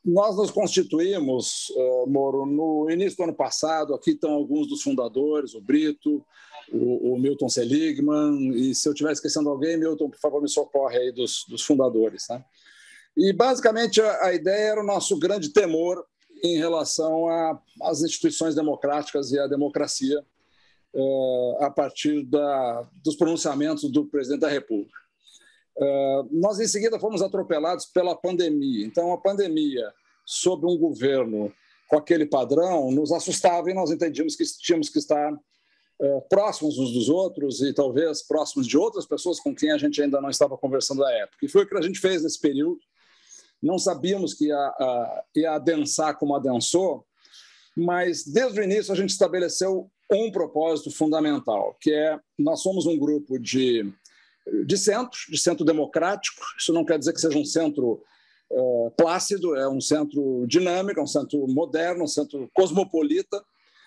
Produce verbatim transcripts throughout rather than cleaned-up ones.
nós nos constituímos, uh, Moro, no início do ano passado. Aqui estão alguns dos fundadores, o Brito, o, o Milton Seligman, e se eu estiver esquecendo alguém, Milton, por favor, me socorre aí dos, dos fundadores. Né? E, basicamente, a, a ideia era o nosso grande temor em relação às instituições democráticas e à democracia, uh, a partir da, dos pronunciamentos do presidente da República. Uh, nós, em seguida, fomos atropelados pela pandemia. Então, a pandemia, sob um governo com aquele padrão, nos assustava e nós entendíamos que tínhamos que estar uh, próximos uns dos outros e talvez próximos de outras pessoas com quem a gente ainda não estava conversando à época. E foi o que a gente fez nesse período. Não sabíamos que ia, uh, ia adensar como adensou, mas desde o início a gente estabeleceu um propósito fundamental, que é: nós somos um grupo de de centro, de centro democrático. Isso não quer dizer que seja um centro uh, plácido, é um centro dinâmico, é um centro moderno, um centro cosmopolita,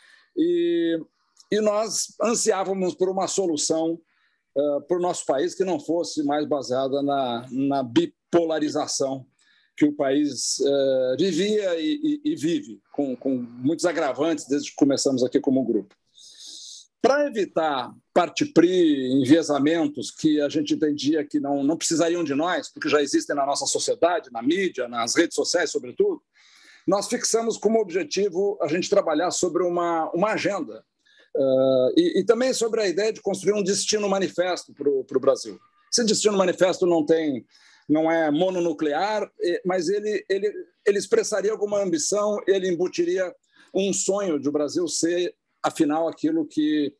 e, e nós ansiávamos por uma solução uh, para o nosso país que não fosse mais baseada na, na bipolarização que o país uh, vivia e, e, e vive, com, com muitos agravantes desde que começamos aqui como grupo. Para evitar parte-pri, enviesamentos que a gente entendia que não, não precisariam de nós, porque já existem na nossa sociedade, na mídia, nas redes sociais, sobretudo, nós fixamos como objetivo a gente trabalhar sobre uma, uma agenda uh, e, e também sobre a ideia de construir um destino manifesto para o Brasil. Esse destino manifesto não tem, não é mononuclear, mas ele, ele, ele expressaria alguma ambição, ele embutiria um sonho de o Brasil ser, afinal, aquilo que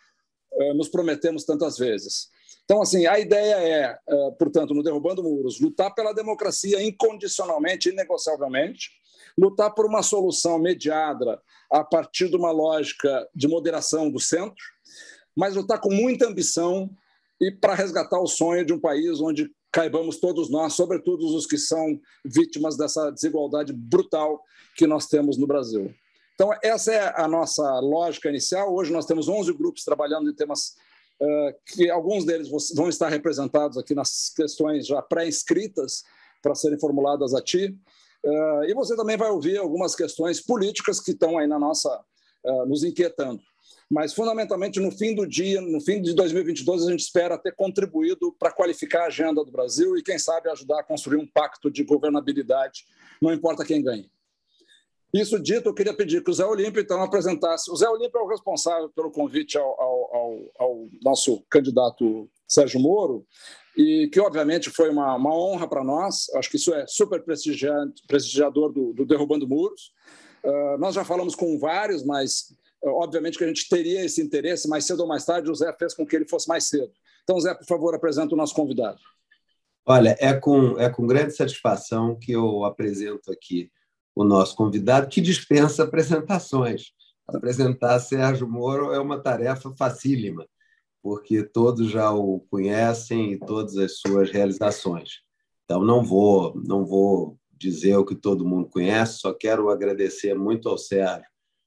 uh, nos prometemos tantas vezes. Então, assim, a ideia é, uh, portanto, no Derrubando Muros, lutar pela democracia incondicionalmente, inegociavelmente, lutar por uma solução mediada a partir de uma lógica de moderação do centro, mas lutar com muita ambição e para resgatar o sonho de um país onde caibamos todos nós, sobretudo os que são vítimas dessa desigualdade brutal que nós temos no Brasil. Então, essa é a nossa lógica inicial. Hoje nós temos onze grupos trabalhando em temas uh, que alguns deles vão estar representados aqui nas questões já pré-escritas para serem formuladas a ti. Uh, e você também vai ouvir algumas questões políticas que estão aí na nossa, uh, nos inquietando. Mas, fundamentalmente, no fim do dia, no fim de dois mil e vinte e dois, a gente espera ter contribuído para qualificar a agenda do Brasil e, quem sabe, ajudar a construir um pacto de governabilidade, não importa quem ganhe. Isso dito, eu queria pedir que o Zé Olímpio, então, apresentasse. O Zé Olímpio é o responsável pelo convite ao, ao, ao, ao nosso candidato Sérgio Moro, e que, obviamente, foi uma, uma honra para nós. Acho que isso é super prestigiador do, do Derrubando Muros. Uh, nós já falamos com vários, mas, uh, obviamente, que a gente teria esse interesse. Mais cedo ou mais tarde, o Zé fez com que ele fosse mais cedo. Então, Zé, por favor, apresenta o nosso convidado. Olha, é com, é com grande satisfação que eu apresento aqui o nosso convidado, que dispensa apresentações. Apresentar Sérgio Moro é uma tarefa facílima, porque todos já o conhecem e todas as suas realizações. Então, não vou, não vou dizer o que todo mundo conhece, só quero agradecer muito ao Sérgio,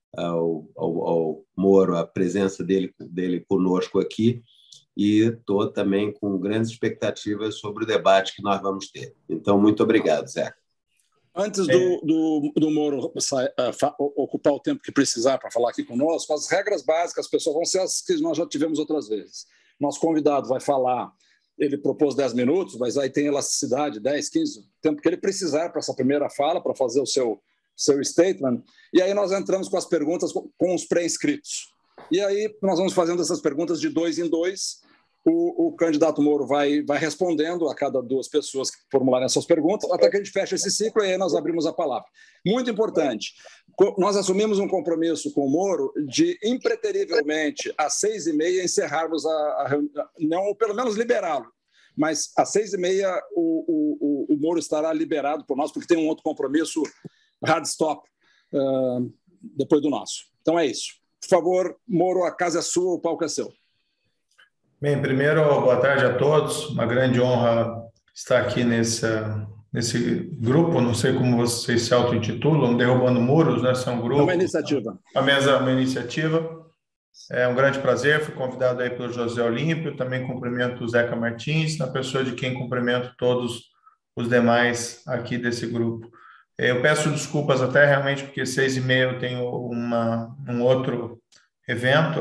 ao, ao, ao Moro, a presença dele, dele conosco aqui, e estou também com grandes expectativas sobre o debate que nós vamos ter. Então, muito obrigado, Zé. Antes do, do, do Moro uh, ocupar o tempo que precisar para falar aqui conosco, as regras básicas, pessoal, vão ser as que nós já tivemos outras vezes. Nosso convidado vai falar, ele propôs dez minutos, mas aí tem elasticidade, dez, quinze, o tempo que ele precisar para essa primeira fala, para fazer o seu, seu statement, e aí nós entramos com as perguntas com, com os pré-inscritos. E aí nós vamos fazendo essas perguntas de dois em dois. O, o candidato Moro vai, vai respondendo a cada duas pessoas que formularem essas perguntas, até que a gente fecha esse ciclo e aí nós abrimos a palavra. Muito importante, nós assumimos um compromisso com o Moro de, impreterivelmente, às seis e meia, encerrarmos a reunião, não, pelo menos liberá-lo, mas às seis e meia o, o, o Moro estará liberado por nós, porque tem um outro compromisso hard stop uh, depois do nosso. Então é isso. Por favor, Moro, a casa é sua, o palco é seu. Bem, primeiro, boa tarde a todos. Uma grande honra estar aqui nesse, nesse grupo, não sei como vocês se auto-intitulam, Derrubando Muros, né? São um grupo. É uma iniciativa. A mesa é uma iniciativa. É um grande prazer, fui convidado aí pelo José Olímpio, também cumprimento o Zeca Martins, na pessoa de quem cumprimento todos os demais aqui desse grupo. Eu peço desculpas até realmente porque seis e meia eu tenho uma, um outro evento,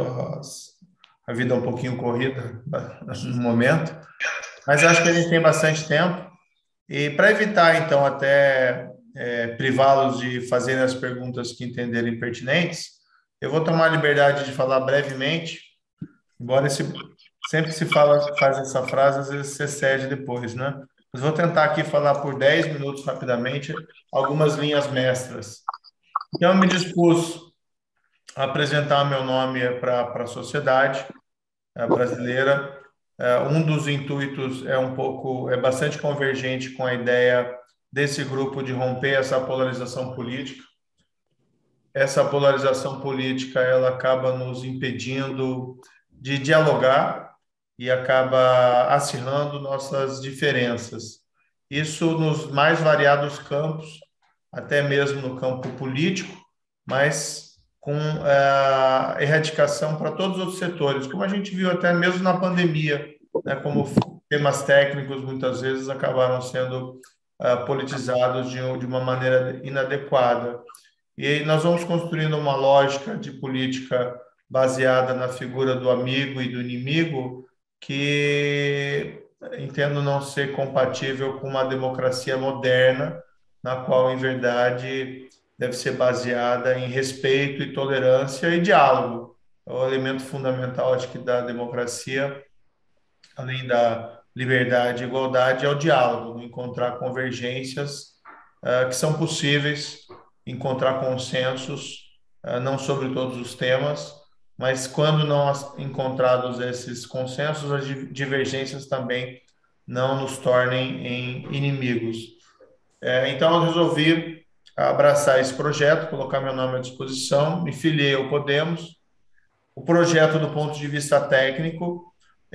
a vida é um pouquinho corrida no momento, mas acho que a gente tem bastante tempo. E para evitar, então, até é, privá-los de fazerem as perguntas que entenderem pertinentes, eu vou tomar a liberdade de falar brevemente, embora esse, sempre se fala, faz essa frase, às vezes se excede depois, né? Mas vou tentar aqui falar por dez minutos rapidamente algumas linhas mestras. Então, eu me dispus a apresentar meu nome para a sociedade brasileira. Um dos intuitos é um pouco, é bastante convergente com a ideia desse grupo de romper essa polarização política. Essa polarização política, ela acaba nos impedindo de dialogar e acaba acirrando nossas diferenças. Isso nos mais variados campos, até mesmo no campo político, mas com a erradicação para todos os outros setores, como a gente viu até mesmo na pandemia, né, como temas técnicos muitas vezes acabaram sendo uh, politizados de, de uma maneira inadequada. E aí nós vamos construindo uma lógica de política baseada na figura do amigo e do inimigo, que entendo não ser compatível com uma democracia moderna, na qual, em verdade, deve ser baseada em respeito e tolerância e diálogo. É o elemento fundamental, acho que, da democracia, além da liberdade e igualdade, é o diálogo, encontrar convergências uh, que são possíveis, encontrar consensos, uh, não sobre todos os temas, mas quando não encontrados esses consensos, as divergências também não nos tornem em inimigos. É, então, eu resolvi abraçar esse projeto, colocar meu nome à disposição, me filiei ao Podemos. O projeto, do ponto de vista técnico,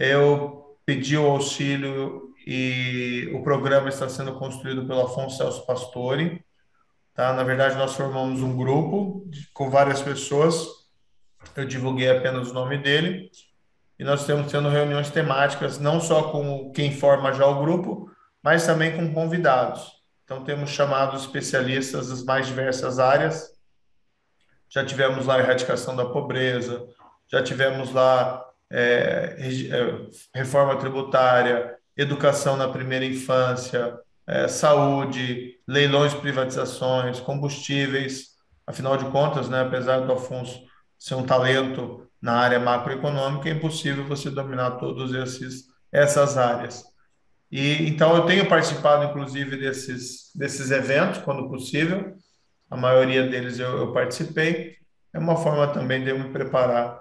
eu pedi o auxílio e o programa está sendo construído pelo Afonso Celso Pastore. Tá? Na verdade, nós formamos um grupo com várias pessoas, eu divulguei apenas o nome dele, e nós estamos tendo reuniões temáticas, não só com quem forma já o grupo, mas também com convidados. Então, temos chamado especialistas das mais diversas áreas. Já tivemos lá a erradicação da pobreza, já tivemos lá é, reforma tributária, educação na primeira infância, é, saúde, leilões, privatizações, combustíveis. Afinal de contas, né, apesar do Afonso ser um talento na área macroeconômica, é impossível você dominar todas essas áreas. E, então, eu tenho participado, inclusive, desses, desses eventos, quando possível. A maioria deles eu, eu participei. É uma forma também de eu me preparar,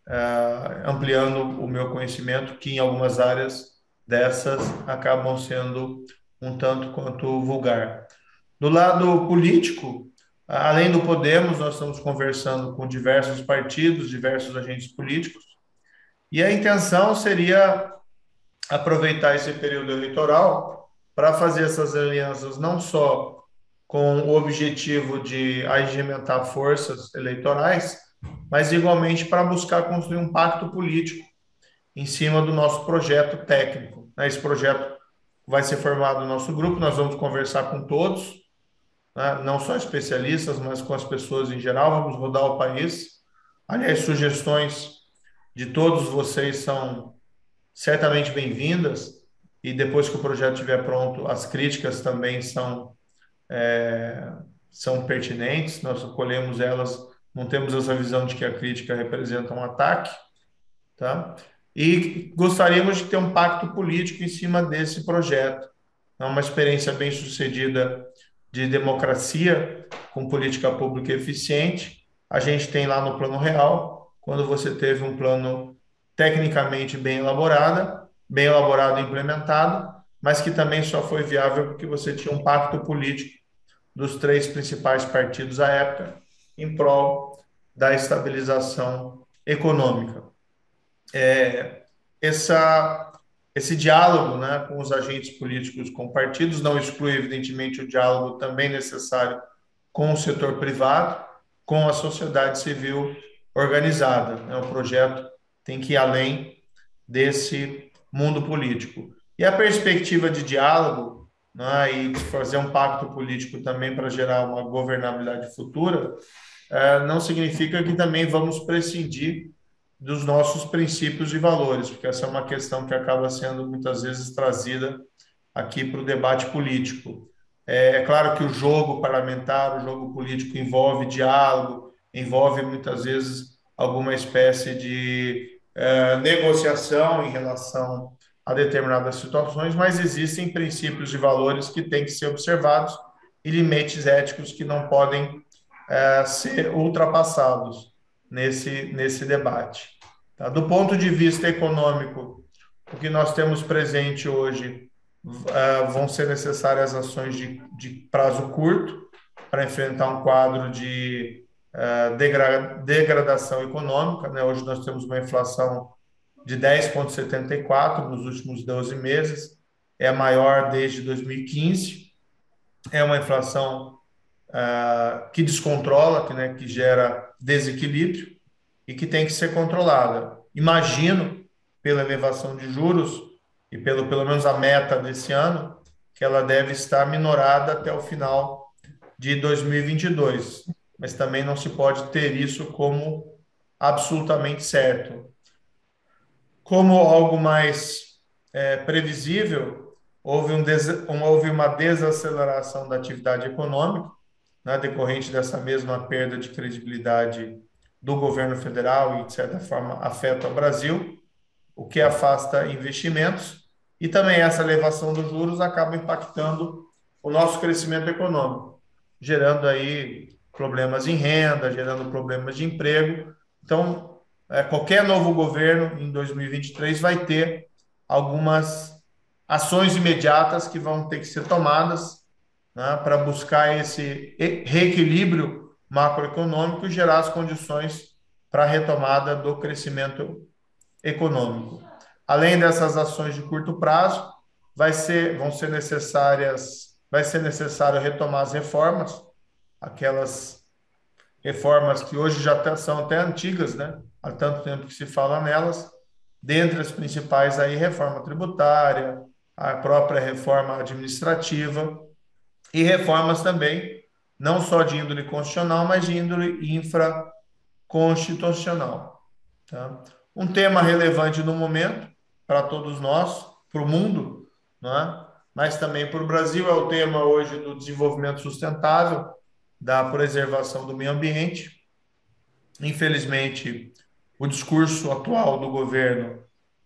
uh, ampliando o meu conhecimento, que em algumas áreas dessas acabam sendo um tanto quanto vulgar. Do lado político, além do Podemos, nós estamos conversando com diversos partidos, diversos agentes políticos, e a intenção seria aproveitar esse período eleitoral para fazer essas alianças não só com o objetivo de arregimentar forças eleitorais, mas igualmente para buscar construir um pacto político em cima do nosso projeto técnico. Esse projeto vai ser formado no nosso grupo, nós vamos conversar com todos, não só especialistas, mas com as pessoas em geral, vamos rodar o país. Aliás, sugestões de todos vocês são certamente bem-vindas, e depois que o projeto estiver pronto, as críticas também são, é, são pertinentes, nós acolhemos elas, não temos essa visão de que a crítica representa um ataque, tá? E gostaríamos de ter um pacto político em cima desse projeto. É uma experiência bem-sucedida de democracia com política pública eficiente. A gente tem lá no Plano Real, quando você teve um plano tecnicamente bem elaborado, bem elaborado e implementado, mas que também só foi viável porque você tinha um pacto político dos três principais partidos à época em prol da estabilização econômica. É, essa, esse diálogo, né, com os agentes políticos, com partidos, não exclui, evidentemente, o diálogo também necessário com o setor privado, com a sociedade civil organizada. É um projeto tem que ir além desse mundo político. E a perspectiva de diálogo né, e fazer um pacto político também para gerar uma governabilidade futura, é, não significa que também vamos prescindir dos nossos princípios e valores, porque essa é uma questão que acaba sendo muitas vezes trazida aqui para o debate político. É, é claro que o jogo parlamentar, o jogo político envolve diálogo, envolve muitas vezes alguma espécie de é, negociação em relação a determinadas situações, mas existem princípios e valores que têm que ser observados e limites éticos que não podem é, ser ultrapassados nesse, nesse debate. Tá? Do ponto de vista econômico, o que nós temos presente hoje uh, vão ser necessárias ações de, de prazo curto para enfrentar um quadro de uh, degra degradação econômica, né? Hoje nós temos uma inflação de dez vírgula setenta e quatro nos últimos doze meses, é a maior desde dois mil e quinze, é uma inflação uh, que descontrola, que, né, que gera desequilíbrio e que tem que ser controlada. Imagino, pela elevação de juros e pelo, pelo menos a meta desse ano, que ela deve estar minorada até o final de dois mil e vinte e dois, mas também não se pode ter isso como absolutamente certo. Como algo mais é, previsível, houve, um des... houve uma desaceleração da atividade econômica, né, decorrente dessa mesma perda de credibilidade do governo federal e, de certa forma, afeta o Brasil, o que afasta investimentos, e também essa elevação dos juros acaba impactando o nosso crescimento econômico, gerando aí problemas em renda, gerando problemas de emprego. Então, é, qualquer novo governo em dois mil e vinte e três vai ter algumas ações imediatas que vão ter que ser tomadas, né, para buscar esse reequilíbrio macroeconômico e gerar as condições para a retomada do crescimento econômico. Além dessas ações de curto prazo, vai ser, vão ser necessárias, vai ser necessário retomar as reformas, aquelas reformas que hoje já são até antigas, né? Há tanto tempo que se fala nelas, dentre as principais aí, reforma tributária, a própria reforma administrativa e reformas também, não só de índole constitucional, mas de índole infraconstitucional. Tá? Um tema relevante no momento, para todos nós, para o mundo, né? Mas também para o Brasil, é o tema hoje do desenvolvimento sustentável, da preservação do meio ambiente. Infelizmente, o discurso atual do governo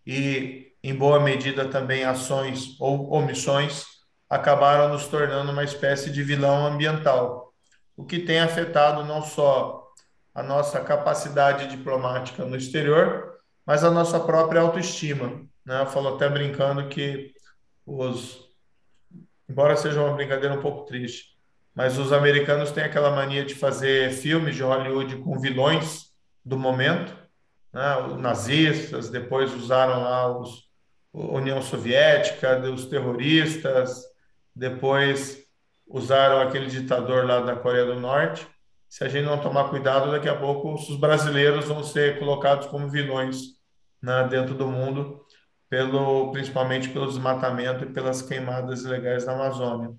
e, em boa medida, também ações ou omissões acabaram nos tornando uma espécie de vilão ambiental, o que tem afetado não só a nossa capacidade diplomática no exterior, mas a nossa própria autoestima, né? Eu falo até brincando que os, embora seja uma brincadeira um pouco triste, mas os americanos têm aquela mania de fazer filmes de Hollywood com vilões do momento, né? Os nazistas, depois usaram lá os, a União Soviética, os terroristas, depois usaram aquele ditador lá da Coreia do Norte. Se a gente não tomar cuidado, daqui a pouco os brasileiros vão ser colocados como vilões, né, dentro do mundo, pelo, principalmente pelo desmatamento e pelas queimadas ilegais na Amazônia.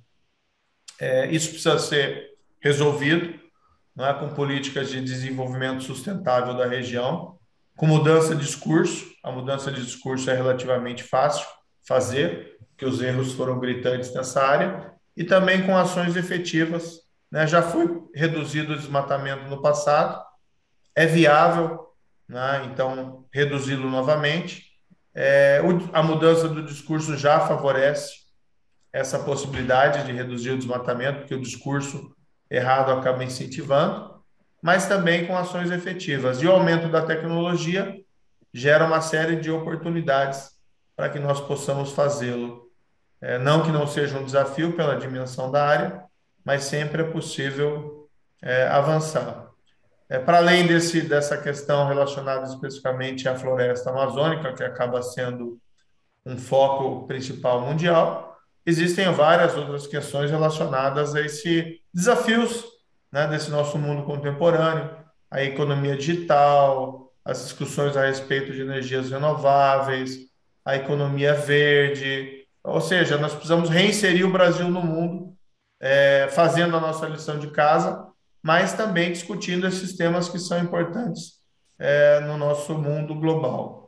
É, isso precisa ser resolvido, né, com políticas de desenvolvimento sustentável da região, com mudança de discurso. A mudança de discurso é relativamente fácil fazer, porque os erros foram gritantes nessa área, e também com ações efetivas, né? Já foi reduzido o desmatamento no passado, é viável, né? Então, reduzi-lo novamente. É, o, a mudança do discurso já favorece essa possibilidade de reduzir o desmatamento, porque o discurso errado acaba incentivando, mas também com ações efetivas. E o aumento da tecnologia gera uma série de oportunidades para que nós possamos fazê-lo. É, não que não seja um desafio pela dimensão da área, mas sempre é possível é, avançar. É, para além desse, dessa questão relacionada especificamente à floresta amazônica, que acaba sendo um foco principal mundial, existem várias outras questões relacionadas a esses desafios, né, desse nosso mundo contemporâneo, a economia digital, as discussões a respeito de energias renováveis, a economia verde, Ou seja, nós precisamos reinserir o Brasil no mundo, é, fazendo a nossa lição de casa, mas também discutindo esses temas que são importantes é, no nosso mundo global.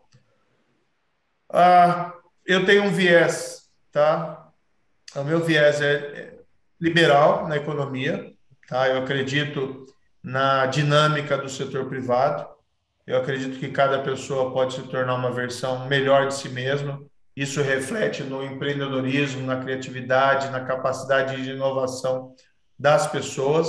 Ah, eu tenho um viés, tá? O meu viés é liberal na economia, tá? Eu acredito na dinâmica do setor privado. Eu acredito que cada pessoa pode se tornar uma versão melhor de si mesma. Isso reflete no empreendedorismo, na criatividade, na capacidade de inovação das pessoas.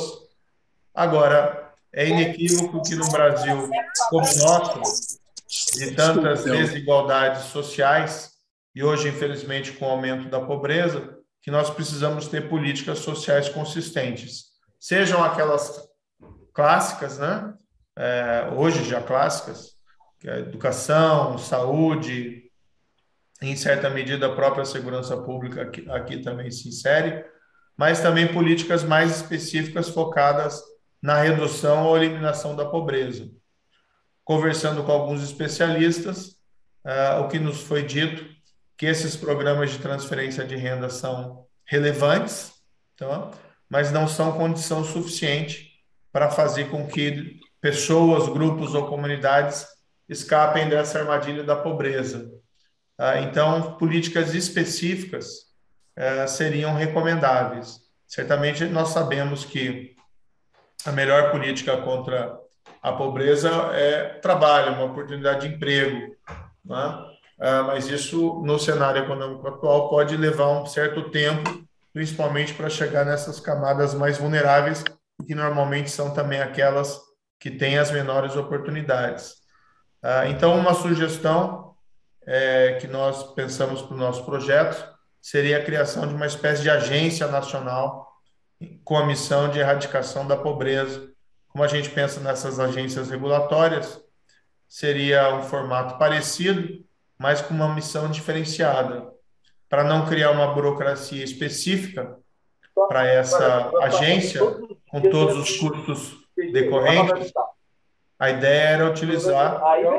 Agora, é inequívoco que no Brasil como o nosso, de tantas desigualdades sociais, e hoje, infelizmente, com o aumento da pobreza, que nós precisamos ter políticas sociais consistentes. Sejam aquelas clássicas, né? É, hoje já clássicas, que é educação, saúde, em certa medida a própria segurança pública aqui, aqui também se insere, mas também políticas mais específicas focadas na redução ou eliminação da pobreza. Conversando com alguns especialistas, uh, o que nos foi dito que esses programas de transferência de renda são relevantes, tá? Mas não são condição suficiente para fazer com que pessoas, grupos ou comunidades escapem dessa armadilha da pobreza. Uh, então, políticas específicas uh, seriam recomendáveis. Certamente nós sabemos que a melhor política contra a pobreza é trabalho, uma oportunidade de emprego, né? Ah, mas isso, no cenário econômico atual, pode levar um certo tempo, principalmente para chegar nessas camadas mais vulneráveis, que normalmente são também aquelas que têm as menores oportunidades. Ah, então, uma sugestão é, que nós pensamos para o nosso projeto seria a criação de uma espécie de agência nacional com a missão de erradicação da pobreza. Como a gente pensa nessas agências regulatórias, seria um formato parecido, mas com uma missão diferenciada, para não criar uma burocracia específica para essa agência, com todos os custos decorrentes. A ideia era utilizar...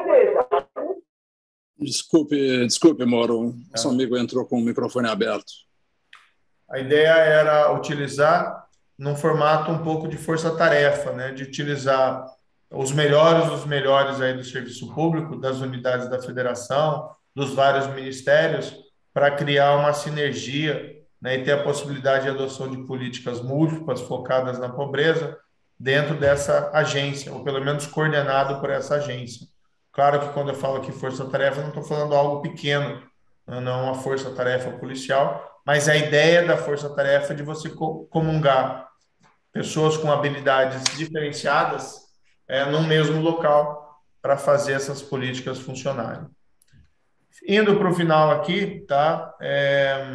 Desculpe, desculpe, Moro, nosso amigo entrou com o microfone aberto. A ideia era utilizar num formato um pouco de força-tarefa, né? De utilizar os melhores dos melhores aí do serviço público, das unidades da federação, dos vários ministérios, para criar uma sinergia, né? E ter a possibilidade de adoção de políticas múltiplas focadas na pobreza dentro dessa agência, ou pelo menos coordenado por essa agência. Claro que quando eu falo aqui força-tarefa, não estou falando algo pequeno, não uma força-tarefa policial, mas a ideia da força-tarefa é de você comungar pessoas com habilidades diferenciadas é, no mesmo local para fazer essas políticas funcionarem. Indo para o final aqui, tá? É,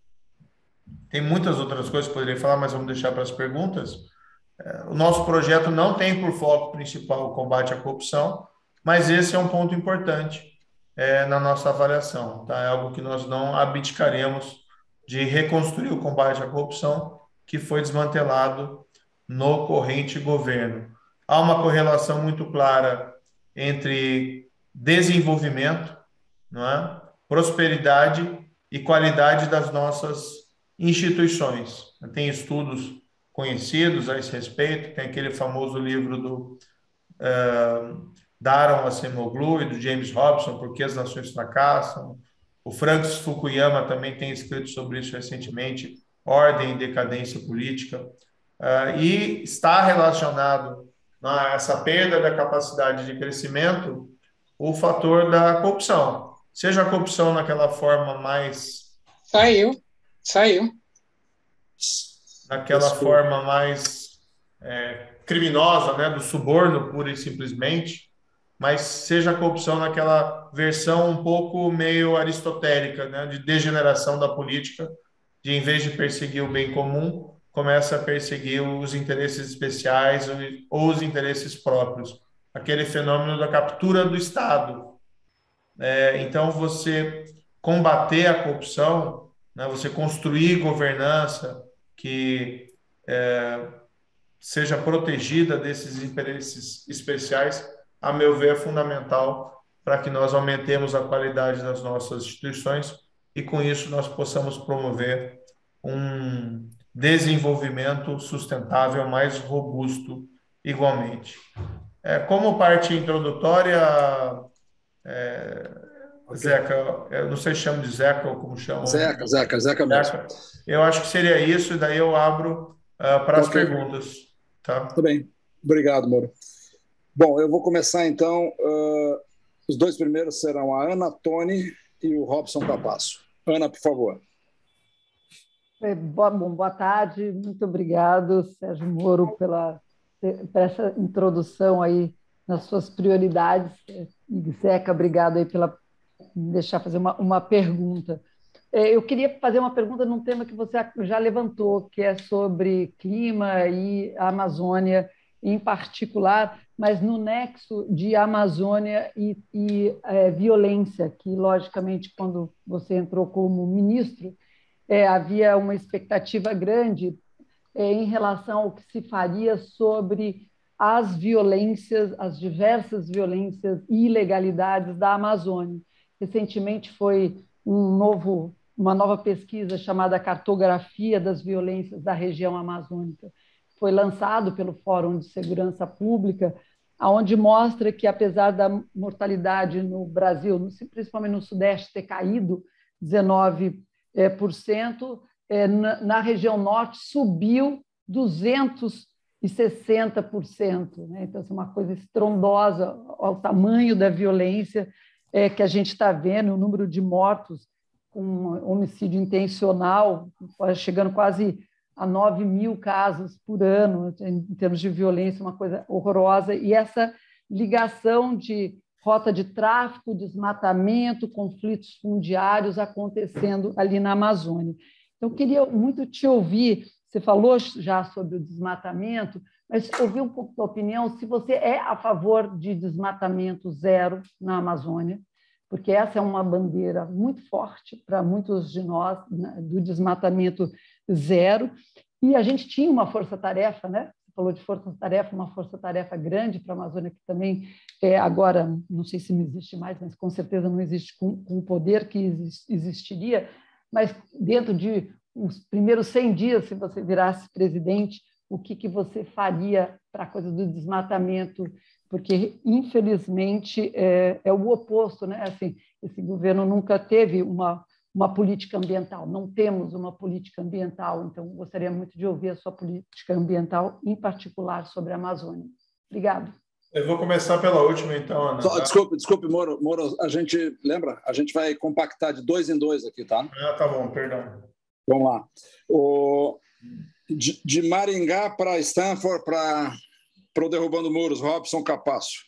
tem muitas outras coisas que eu poderia falar, mas vamos deixar para as perguntas. É, o nosso projeto não tem por foco principal o combate à corrupção, mas esse é um ponto importante é, na nossa avaliação, tá? É algo que nós não abdicaremos de reconstruir o combate à corrupção que foi desmantelado no corrente governo. Há uma correlação muito clara entre desenvolvimento, não é? Prosperidade e qualidade das nossas instituições. Tem estudos conhecidos a esse respeito, tem aquele famoso livro do uh, Daron Acemoglu e do James Robson, Por que as Nações Fracassam. O Francis Fukuyama também tem escrito sobre isso recentemente, Ordem e Decadência Política, uh, e está relacionado a essa perda da capacidade de crescimento o fator da corrupção. Seja a corrupção naquela forma mais... Saiu, saiu. Naquela Desculpa. forma mais é, criminosa, né, do suborno, pura e simplesmente, mas seja a corrupção naquela versão um pouco meio aristotélica, né, de degeneração da política, de em vez de perseguir o bem comum, começa a perseguir os interesses especiais ou os interesses próprios. Aquele fenômeno da captura do Estado. É, então, você combater a corrupção, né, você construir governança que é, seja protegida desses interesses especiais, a meu ver, é fundamental para que nós aumentemos a qualidade das nossas instituições e com isso nós possamos promover um desenvolvimento sustentável mais robusto igualmente. É, como parte introdutória, é, Okay. Zeca, eu não sei se chamo de Zeca ou como chamam. Zeca, Zeca, Zeca mesmo. Zeca. Eu acho que seria isso, e daí eu abro uh, para as okay. perguntas. Tá? Tudo bem. Obrigado, Moro. Bom, eu vou começar então. Uh, os dois primeiros serão a Ana Toni e o Robson Capasso. Ana, por favor. Boa, bom, boa tarde, muito obrigado, Sérgio Moro, pela, por essa introdução aí nas suas prioridades. E Zeca, obrigado aí pela me deixar fazer uma, uma pergunta. Eu queria fazer uma pergunta num tema que você já levantou, que é sobre clima e a Amazônia em particular, mas no nexo de Amazônia e, e é, violência, que, logicamente, quando você entrou como ministro, é, havia uma expectativa grande é, em relação ao que se faria sobre as violências, as diversas violências e ilegalidades da Amazônia. Recentemente foi um novo, uma nova pesquisa chamada Cartografia das Violências da Região Amazônica. Foi lançado pelo Fórum de Segurança Pública, onde mostra que, apesar da mortalidade no Brasil, principalmente no Sudeste, ter caído dezenove por cento, na região Norte subiu duzentos e sessenta por cento. Então, é uma coisa estrondosa ao tamanho da violência que a gente está vendo, o número de mortos com homicídio intencional, chegando quase a nove mil casos por ano, em termos de violência, uma coisa horrorosa. E essa ligação de rota de tráfico, desmatamento, conflitos fundiários acontecendo ali na Amazônia. Então, eu queria muito te ouvir, você falou já sobre o desmatamento, mas ouvir um pouco da opinião, se você é a favor de desmatamento zero na Amazônia, porque essa é uma bandeira muito forte para muitos de nós, né, do desmatamento zero, e a gente tinha uma força-tarefa, né? Falou de força-tarefa, uma força-tarefa grande para a Amazônia, que também é, agora, não sei se não existe mais, mas com certeza não existe com, com o poder que existiria, mas dentro de os primeiros cem dias, se você virasse presidente, o que, que você faria para a coisa do desmatamento? Porque, infelizmente, é, é o oposto, né? Assim, esse governo nunca teve uma uma política ambiental. Não temos uma política ambiental, então gostaria muito de ouvir a sua política ambiental, em particular sobre a Amazônia. Obrigado. Eu vou começar pela última, então, Ana. Só, desculpe, desculpe, Moro, Moro, a gente, lembra? A gente vai compactar de dois em dois aqui, tá? Ah, tá bom, perdão. Vamos lá. O, de, de Maringá para Stanford, para o Derrubando Muros, Robson Capasso.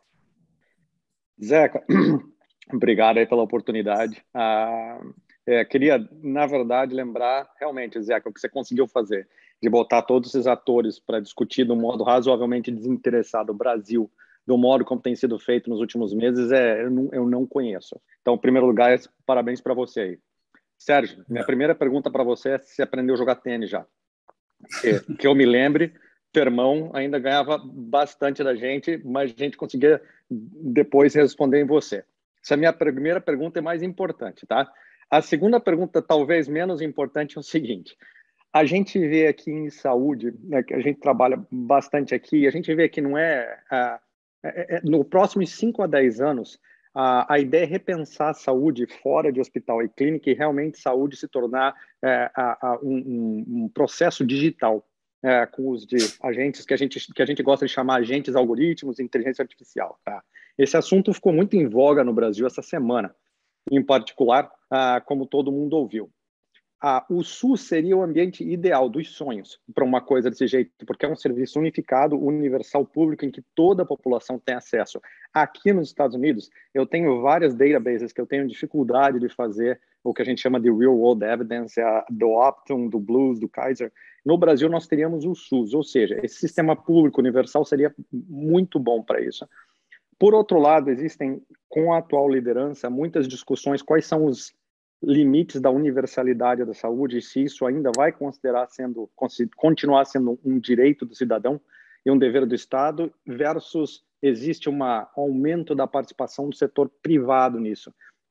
Zeca, obrigado aí pela oportunidade. Ah, é, queria, na verdade, lembrar realmente, Zeca, o que você conseguiu fazer, de botar todos esses atores para discutir de um modo razoavelmente desinteressado o Brasil, do modo como tem sido feito nos últimos meses, é, eu, não, eu não conheço. Então, em primeiro lugar, parabéns para você aí. Sérgio, minha é. primeira pergunta para você é se você aprendeu a jogar tênis já. Que, que eu me lembre, teu irmão ainda ganhava bastante da gente, mas a gente conseguia depois responder em você. Essa é a minha primeira pergunta, é mais importante, tá? A segunda pergunta, talvez menos importante, é o seguinte. A gente vê aqui em saúde, né, que a gente trabalha bastante aqui, a gente vê que não é... é, é, é no próximos cinco a dez anos, a, a ideia é repensar a saúde fora de hospital e clínica e realmente saúde se tornar é, a, a, um, um processo digital, é, com os de agentes que a, gente, que a gente gosta de chamar agentes algoritmos, inteligência artificial, tá? Esse assunto ficou muito em voga no Brasil essa semana, em particular, ah, como todo mundo ouviu. Ah, o SUS seria o ambiente ideal dos sonhos para uma coisa desse jeito, porque é um serviço unificado, universal, público, em que toda a população tem acesso. Aqui nos Estados Unidos, eu tenho várias databases que eu tenho dificuldade de fazer o que a gente chama de real-world evidence, a, do Optum, do Blues, do Kaiser. No Brasil, nós teríamos o SUS, ou seja, esse sistema público universal seria muito bom para isso. Por outro lado, existem, com a atual liderança, muitas discussões quais são os limites da universalidade da saúde e se isso ainda vai considerar sendo, continuar sendo um direito do cidadão e um dever do Estado versus existe um aumento da participação do setor privado nisso.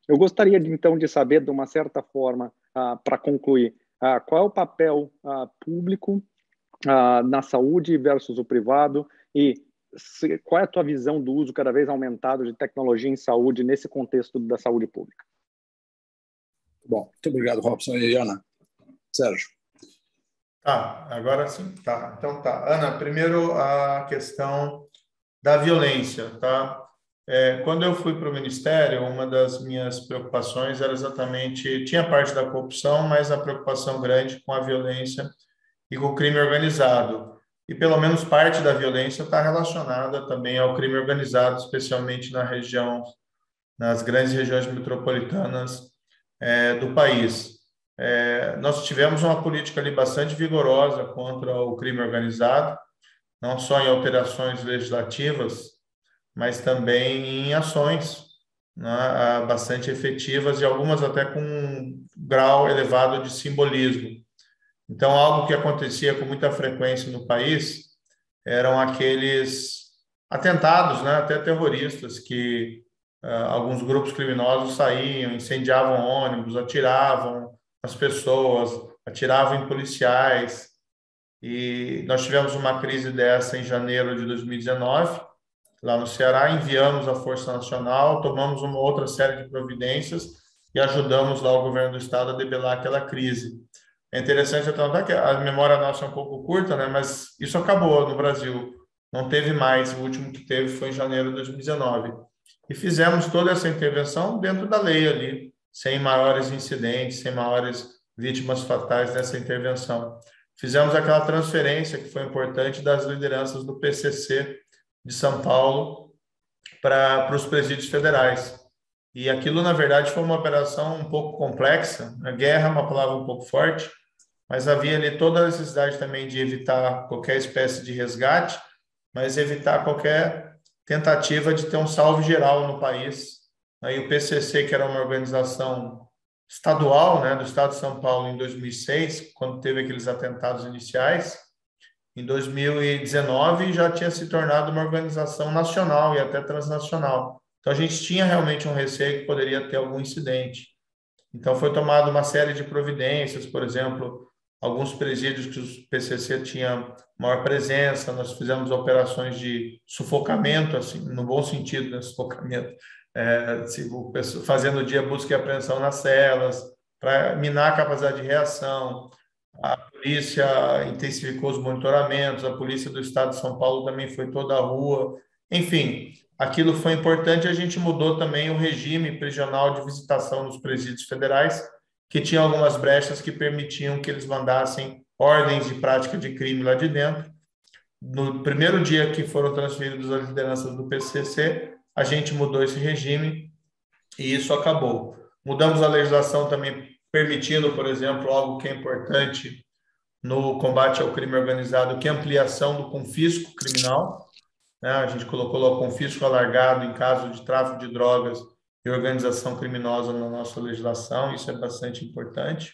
Eu gostaria, de, então, de saber, de uma certa forma, uh, para concluir, uh, qual é o papel uh, público uh, na saúde versus o privado e se, qual é a tua visão do uso cada vez aumentado de tecnologia em saúde nesse contexto da saúde pública? Bom, muito obrigado, Robson e Ana. Sérgio. Tá, agora sim. Tá, então tá. Ana, primeiro a questão da violência, tá? É, quando eu fui para o Ministério, uma das minhas preocupações era exatamente, tinha a parte da corrupção, mas a preocupação grande com a violência e com o crime organizado. E pelo menos parte da violência está relacionada também ao crime organizado, especialmente na região, nas grandes regiões metropolitanas é, do país. É, nós tivemos uma política ali bastante vigorosa contra o crime organizado, não só em alterações legislativas, mas também em ações, né, bastante efetivas e algumas até com um grau elevado de simbolismo. Então, algo que acontecia com muita frequência no país eram aqueles atentados, né, até terroristas, que uh, alguns grupos criminosos saíam, incendiavam ônibus, atiravam as pessoas, atiravam em policiais. E nós tivemos uma crise dessa em janeiro de dois mil e dezenove, lá no Ceará, enviamos a Força Nacional, tomamos uma outra série de providências e ajudamos lá o governo do estado a debelar aquela crise. É interessante notar que a memória nossa é um pouco curta, né? Mas isso acabou no Brasil. Não teve mais, o último que teve foi em janeiro de dois mil e dezenove. E fizemos toda essa intervenção dentro da lei ali, sem maiores incidentes, sem maiores vítimas fatais nessa intervenção. Fizemos aquela transferência que foi importante das lideranças do P C C de São Paulo para, para os presídios federais. E aquilo, na verdade, foi uma operação um pouco complexa. A guerra é uma palavra um pouco forte, mas havia ali toda a necessidade também de evitar qualquer espécie de resgate, mas evitar qualquer tentativa de ter um salve geral no país. Aí o P C C, que era uma organização estadual, né, do estado de São Paulo, em dois mil e seis, quando teve aqueles atentados iniciais, em dois mil e dezenove já tinha se tornado uma organização nacional e até transnacional. Então, a gente tinha realmente um receio que poderia ter algum incidente. Então, foi tomada uma série de providências, por exemplo, alguns presídios que os P C C tinham maior presença, nós fizemos operações de sufocamento, assim, no bom sentido, né, sufocamento, é, fazendo o dia busca e apreensão nas celas, para minar a capacidade de reação. A polícia intensificou os monitoramentos, a polícia do estado de São Paulo também foi toda a rua. Enfim, aquilo foi importante e a gente mudou também o regime prisional de visitação nos presídios federais, que tinha algumas brechas que permitiam que eles mandassem ordens de prática de crime lá de dentro. No primeiro dia que foram transferidos as lideranças do P C C, a gente mudou esse regime e isso acabou. Mudamos a legislação também, permitindo, por exemplo, algo que é importante no combate ao crime organizado, que é a ampliação do confisco criminal. Né? A gente colocou lá o confisco alargado em caso de tráfico de drogas e organização criminosa na nossa legislação, isso é bastante importante.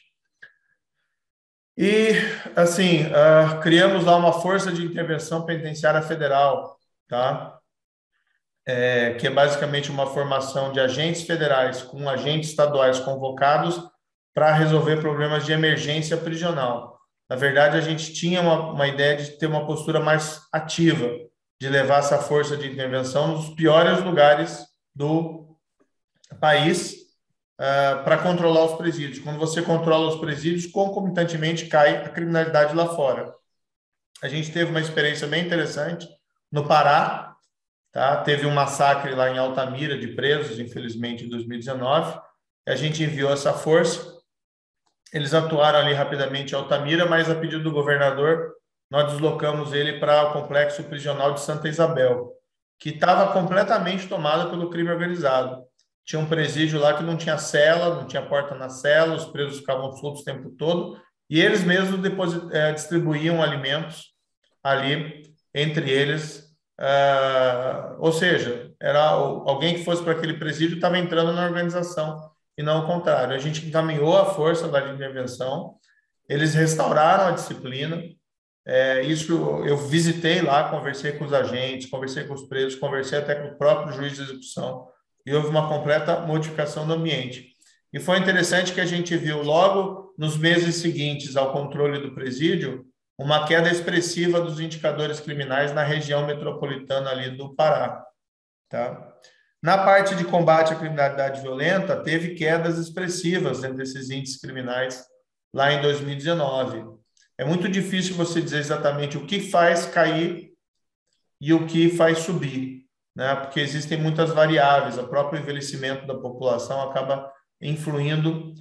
E, assim, uh, criamos lá uma força de intervenção penitenciária federal, tá? É, que é basicamente uma formação de agentes federais com agentes estaduais convocados para resolver problemas de emergência prisional. Na verdade, a gente tinha uma, uma ideia de ter uma postura mais ativa, de levar essa força de intervenção nos piores lugares do país uh, para controlar os presídios. Quando você controla os presídios, concomitantemente cai a criminalidade lá fora. A gente teve uma experiência bem interessante no Pará. Tá? Teve um massacre lá em Altamira de presos, infelizmente, em dois mil e dezenove. A gente enviou essa força. Eles atuaram ali rapidamente em Altamira, mas a pedido do governador, nós deslocamos ele para o complexo prisional de Santa Isabel, que estava completamente tomado pelo crime organizado. Tinha um presídio lá que não tinha cela, não tinha porta na cela, os presos ficavam soltos o tempo todo, e eles mesmos depois, é, distribuíam alimentos ali, entre eles. Uh, ou seja, era alguém que fosse para aquele presídio estava entrando na organização e não o contrário. A gente encaminhou a força da intervenção, eles restauraram a disciplina. É, isso eu visitei lá, conversei com os agentes, conversei com os presos, conversei até com o próprio juiz de execução e houve uma completa modificação do ambiente. E foi interessante que a gente viu logo nos meses seguintes ao controle do presídio uma queda expressiva dos indicadores criminais na região metropolitana ali do Pará. Tá? Na parte de combate à criminalidade violenta, teve quedas expressivas dentro desses índices criminais lá em dois mil e dezenove. É muito difícil você dizer exatamente o que faz cair e o que faz subir, né? Porque existem muitas variáveis, o próprio envelhecimento da população acaba influindo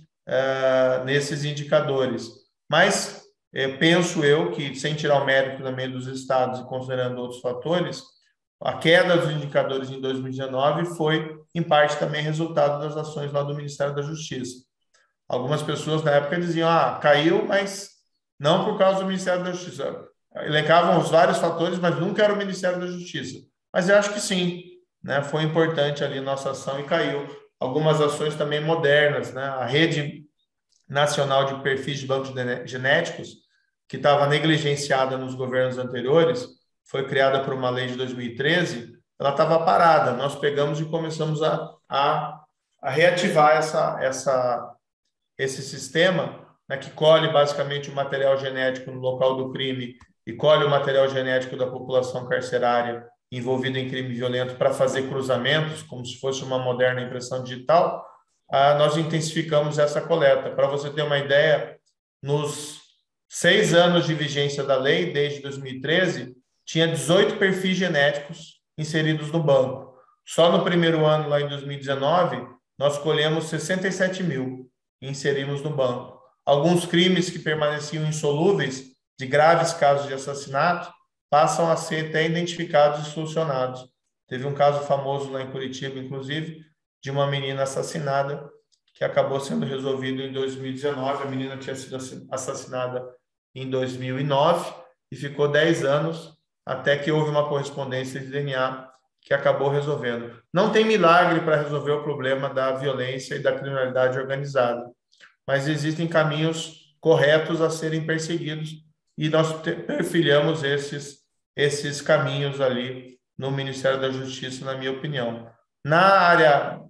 uh, nesses indicadores. Mas eh, penso eu que, sem tirar o mérito também dos estados e considerando outros fatores, a queda dos indicadores em dois mil e dezenove foi, em parte, também resultado das ações lá do Ministério da Justiça. Algumas pessoas na época diziam, ah, caiu, mas não por causa do Ministério da Justiça. Elencavam os vários fatores, mas nunca era o Ministério da Justiça. Mas eu acho que sim, né? Foi importante ali nossa ação e caiu. Algumas ações também modernas, né? A Rede Nacional de Perfis de Bancos Genéticos, que estava negligenciada nos governos anteriores, foi criada por uma lei de dois mil e treze, ela estava parada. Nós pegamos e começamos a, a, a reativar essa, essa, esse sistema, né, que colhe basicamente o material genético no local do crime e colhe o material genético da população carcerária envolvida em crime violento para fazer cruzamentos, como se fosse uma moderna impressão digital. Ah, nós intensificamos essa coleta. Para você ter uma ideia, nos seis anos de vigência da lei, desde dois mil e treze, tinha dezoito perfis genéticos inseridos no banco. Só no primeiro ano, lá em dois mil e dezenove, nós colhemos sessenta e sete mil e inserimos no banco. Alguns crimes que permaneciam insolúveis, de graves casos de assassinato, passam a ser até identificados e solucionados. Teve um caso famoso lá em Curitiba, inclusive, de uma menina assassinada, que acabou sendo resolvido em dois mil e dezenove. A menina tinha sido assassinada em dois mil e nove e ficou dez anos até que houve uma correspondência de D N A que acabou resolvendo. Não tem milagre para resolver o problema da violência e da criminalidade organizada, mas existem caminhos corretos a serem perseguidos e nós perfilhamos esses, esses caminhos ali no Ministério da Justiça, na minha opinião. Na área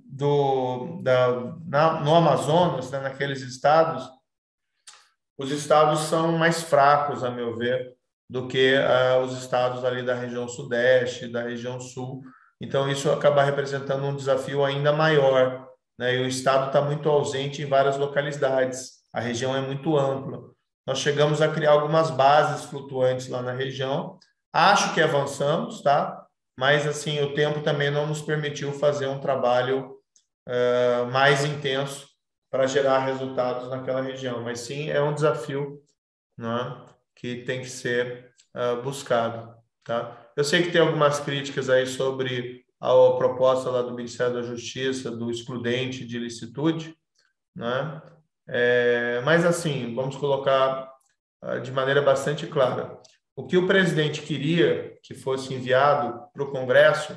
do, da, na, no Amazonas, né, naqueles estados, os estados são mais fracos, a meu ver, do que uh, os estados ali da região sudeste, da região sul. Então, isso acaba representando um desafio ainda maior, né? E o estado está muito ausente em várias localidades. A região é muito ampla. Nós chegamos a criar algumas bases flutuantes lá na região. Acho que avançamos, tá? Mas, assim, o tempo também não nos permitiu fazer um trabalho uh, mais intenso para gerar resultados naquela região. Mas, sim, é um desafio, né, que tem que ser uh, buscado, tá? Eu sei que tem algumas críticas aí sobre a, a proposta lá do Ministério da Justiça, do excludente de ilicitude, né? É, mas, assim, vamos colocar uh, de maneira bastante clara. O que o presidente queria que fosse enviado para o Congresso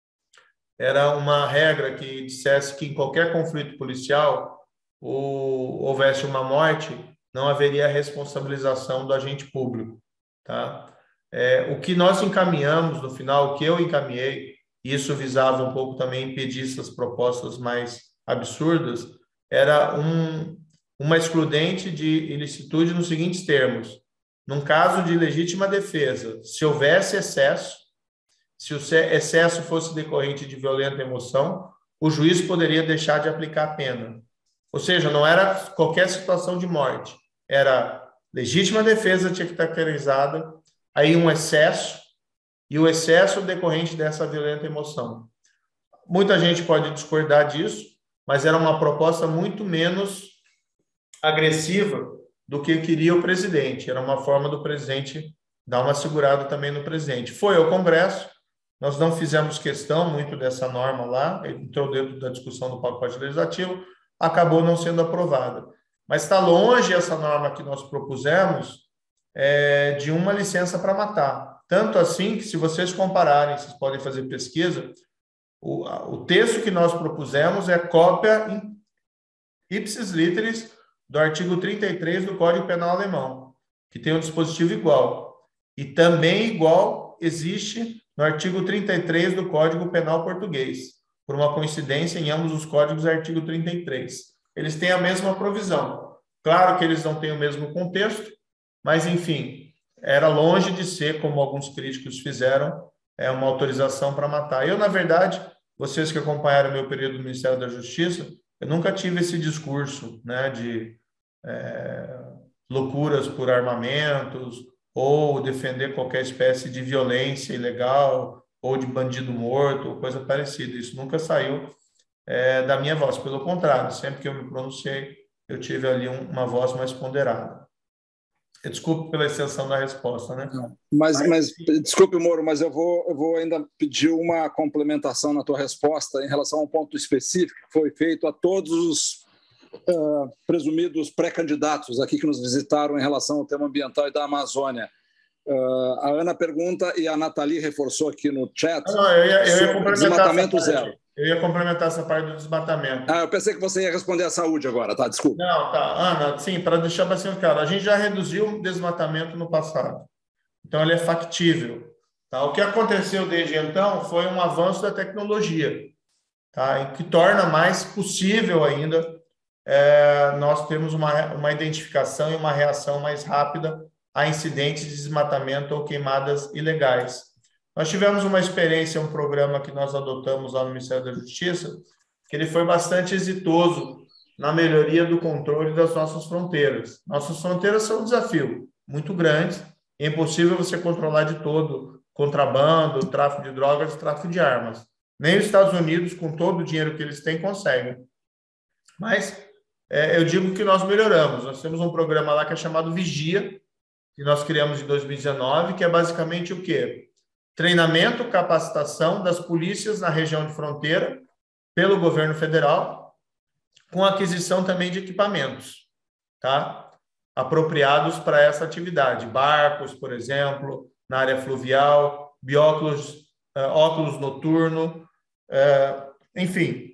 era uma regra que dissesse que em qualquer conflito policial ou houvesse uma morte, não haveria responsabilização do agente público, tá? É, o que nós encaminhamos no final, o que eu encaminhei, e isso visava um pouco também impedir essas propostas mais absurdas, era um, uma excludente de ilicitude nos seguintes termos: num caso de legítima defesa, se houvesse excesso, se o excesso fosse decorrente de violenta emoção, o juiz poderia deixar de aplicar a pena. Ou seja, não era qualquer situação de morte, era legítima defesa tinha que estar caracterizada, aí um excesso, e o excesso decorrente dessa violenta emoção. Muita gente pode discordar disso, mas era uma proposta muito menos agressiva do que queria o presidente. Era uma forma do presidente dar uma segurada também no presidente. Foi ao Congresso, nós não fizemos questão muito dessa norma lá, entrou dentro da discussão do pacote legislativo, acabou não sendo aprovada. Mas está longe essa norma que nós propusemos é, de uma licença para matar. Tanto assim que, se vocês compararem, vocês podem fazer pesquisa, o, o texto que nós propusemos é cópia in ipsis literis do artigo trinta e três do Código Penal alemão, que tem um dispositivo igual. E também igual existe no artigo trinta e três do Código Penal português. por uma coincidência, em ambos os códigos, artigo trinta e três. Eles têm a mesma provisão. Claro que eles não têm o mesmo contexto, mas, enfim, era longe de ser, como alguns críticos fizeram, é uma autorização para matar. Eu, na verdade, vocês que acompanharam o meu período no Ministério da Justiça, eu nunca tive esse discurso, né, de é, loucuras por armamentos ou defender qualquer espécie de violência ilegal ou de bandido morto, ou coisa parecida. Isso nunca saiu é, da minha voz. Pelo contrário, sempre que eu me pronunciei, eu tive ali um, uma voz mais ponderada. Desculpe pela extensão da resposta, né? Mas, mas desculpe, Moro, mas eu vou, eu vou ainda pedir uma complementação na tua resposta em relação a um ponto específico que foi feito a todos os uh, presumidos pré-candidatos aqui que nos visitaram em relação ao tema ambiental e da Amazônia. Uh, a Ana pergunta e a Nathalie reforçou aqui no chat. Não, eu ia, eu ia complementar desmatamento essa parte. zero. Eu ia complementar essa parte do desmatamento. Ah, eu pensei que você ia responder a saúde agora, tá? Desculpa. Não, tá. Ana, sim, para deixar bastante claro, a gente já reduziu o desmatamento no passado. Então, ele é factível. Tá? O que aconteceu desde então foi um avanço da tecnologia, tá? Que torna mais possível ainda é, nós termos uma, uma identificação e uma reação mais rápida a incidentes de desmatamento ou queimadas ilegais. Nós tivemos uma experiência, um programa que nós adotamos lá no Ministério da Justiça, que ele foi bastante exitoso na melhoria do controle das nossas fronteiras. Nossas fronteiras são um desafio muito grande, é impossível você controlar de todo contrabando, tráfico de drogas, tráfico de armas. Nem os Estados Unidos, com todo o dinheiro que eles têm, conseguem. Mas é, eu digo que nós melhoramos. Nós temos um programa lá que é chamado Vigia, que nós criamos em dois mil e dezenove, que é basicamente o quê? Treinamento, capacitação das polícias na região de fronteira pelo governo federal, com aquisição também de equipamentos, tá? Apropriados para essa atividade. Barcos, por exemplo, na área fluvial, bióculos, uh, óculos noturno, uh, enfim.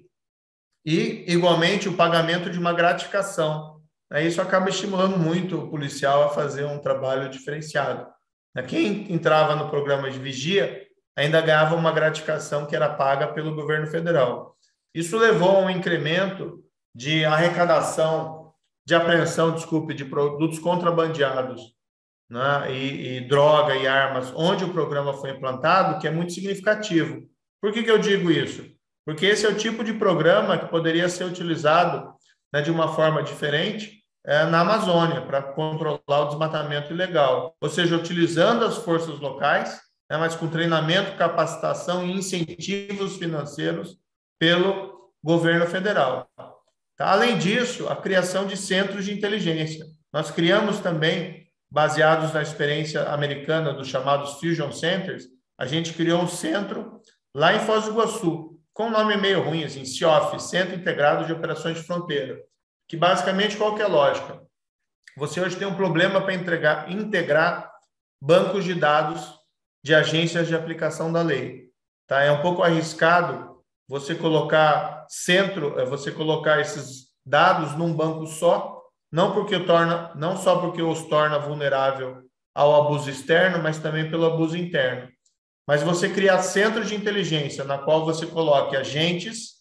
E, igualmente, o pagamento de uma gratificação. Isso acaba estimulando muito o policial a fazer um trabalho diferenciado. Quem entrava no programa de vigia ainda ganhava uma gratificação que era paga pelo governo federal. Isso levou a um incremento de arrecadação, de apreensão, desculpe, de produtos contrabandeados, né, e, e droga e armas, onde o programa foi implantado, que é muito significativo. Por que que eu digo isso? Porque esse é o tipo de programa que poderia ser utilizado, né, de uma forma diferente é, na Amazônia, para controlar o desmatamento ilegal. Ou seja, utilizando as forças locais, né, mas com treinamento, capacitação e incentivos financeiros pelo governo federal. Tá? Além disso, a criação de centros de inteligência. Nós criamos também, baseados na experiência americana dos chamados Fusion Centers, a gente criou um centro lá em Foz do Iguaçu, com um nome meio ruim, assim, C I O F, Centro Integrado de Operações de Fronteira, que basicamente qual que é a lógica? Você hoje tem um problema para entregar, integrar bancos de dados de agências de aplicação da lei. Tá? É um pouco arriscado você colocar centro, você colocar esses dados num banco só, não porque torna, não só porque os torna vulnerável ao abuso externo, mas também pelo abuso interno. Mas você criar centros de inteligência na qual você coloque agentes,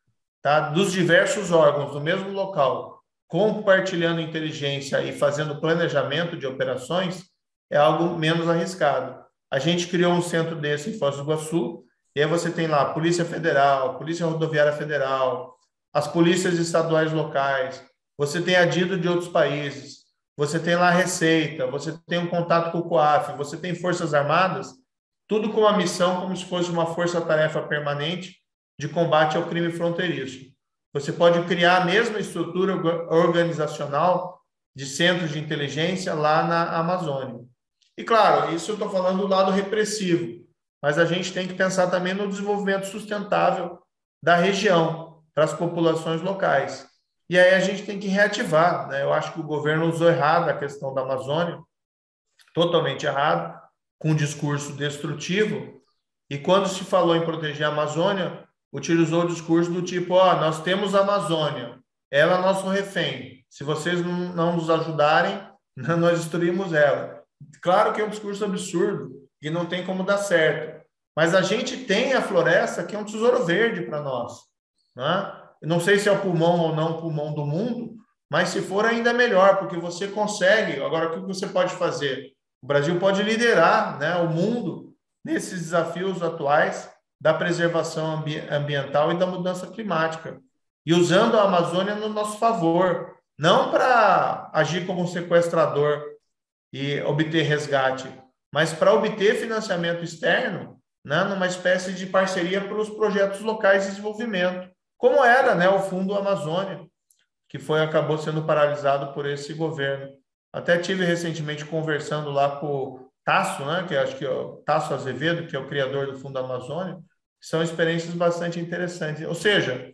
tá, dos diversos órgãos no mesmo local, compartilhando inteligência e fazendo planejamento de operações, é algo menos arriscado. A gente criou um centro desse em Foz do Iguaçu, e aí você tem lá a Polícia Federal, Polícia Rodoviária Federal, as polícias estaduais locais, você tem a DIDO de outros países, você tem lá a Receita, você tem um contato com o COAF, você tem Forças Armadas, tudo com uma missão como se fosse uma força-tarefa permanente de combate ao crime fronteiriço. Você pode criar a mesma estrutura organizacional de centros de inteligência lá na Amazônia. E, claro, isso eu estou falando do lado repressivo, mas a gente tem que pensar também no desenvolvimento sustentável da região para as populações locais. E aí a gente tem que reativar, né? Eu acho que o governo usou errado a questão da Amazônia, totalmente errado, com um discurso destrutivo, e quando se falou em proteger a Amazônia, utilizou o discurso do tipo, ó, oh, nós temos a Amazônia, ela é nosso refém, se vocês não, não nos ajudarem, nós destruímos ela. Claro que é um discurso absurdo, e não tem como dar certo, Mas a gente tem a floresta, que é um tesouro verde para nós, né? Não sei se é o pulmão ou não o pulmão do mundo, mas se for ainda melhor, porque você consegue. Agora, o que você pode fazer? O Brasil pode liderar, né, o mundo nesses desafios atuais da preservação ambi ambiental e da mudança climática, e usando a Amazônia no nosso favor, não para agir como um sequestrador e obter resgate, mas para obter financiamento externo, né, numa espécie de parceria para os projetos locais de desenvolvimento, como era, né, o Fundo Amazônia, que foi, acabou sendo paralisado por esse governo. Até tive recentemente conversando lá com o Tasso, né, que acho que é o Tasso Azevedo, que é o criador do Fundo Amazônia, que são experiências bastante interessantes. Ou seja,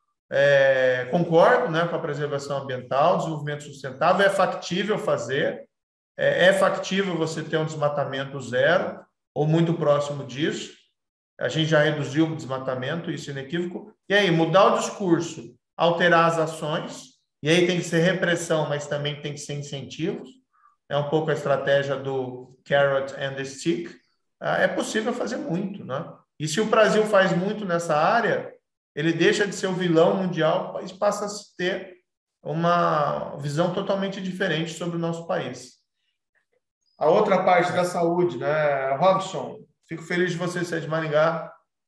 é, concordo, né, com a preservação ambiental, desenvolvimento sustentável, é factível fazer, é, é factível você ter um desmatamento zero ou muito próximo disso. A gente já reduziu o desmatamento, isso é inequívoco. E aí, mudar o discurso, alterar as ações, e aí tem que ser repressão, mas também tem que ser incentivos. É um pouco a estratégia do carrot and the stick. É possível fazer muito, né? E se o Brasil faz muito nessa área, ele deixa de ser o vilão mundial e passa a ter uma visão totalmente diferente sobre o nosso país. A outra parte da saúde, né, Robson? Fico feliz de você ser de Maringá,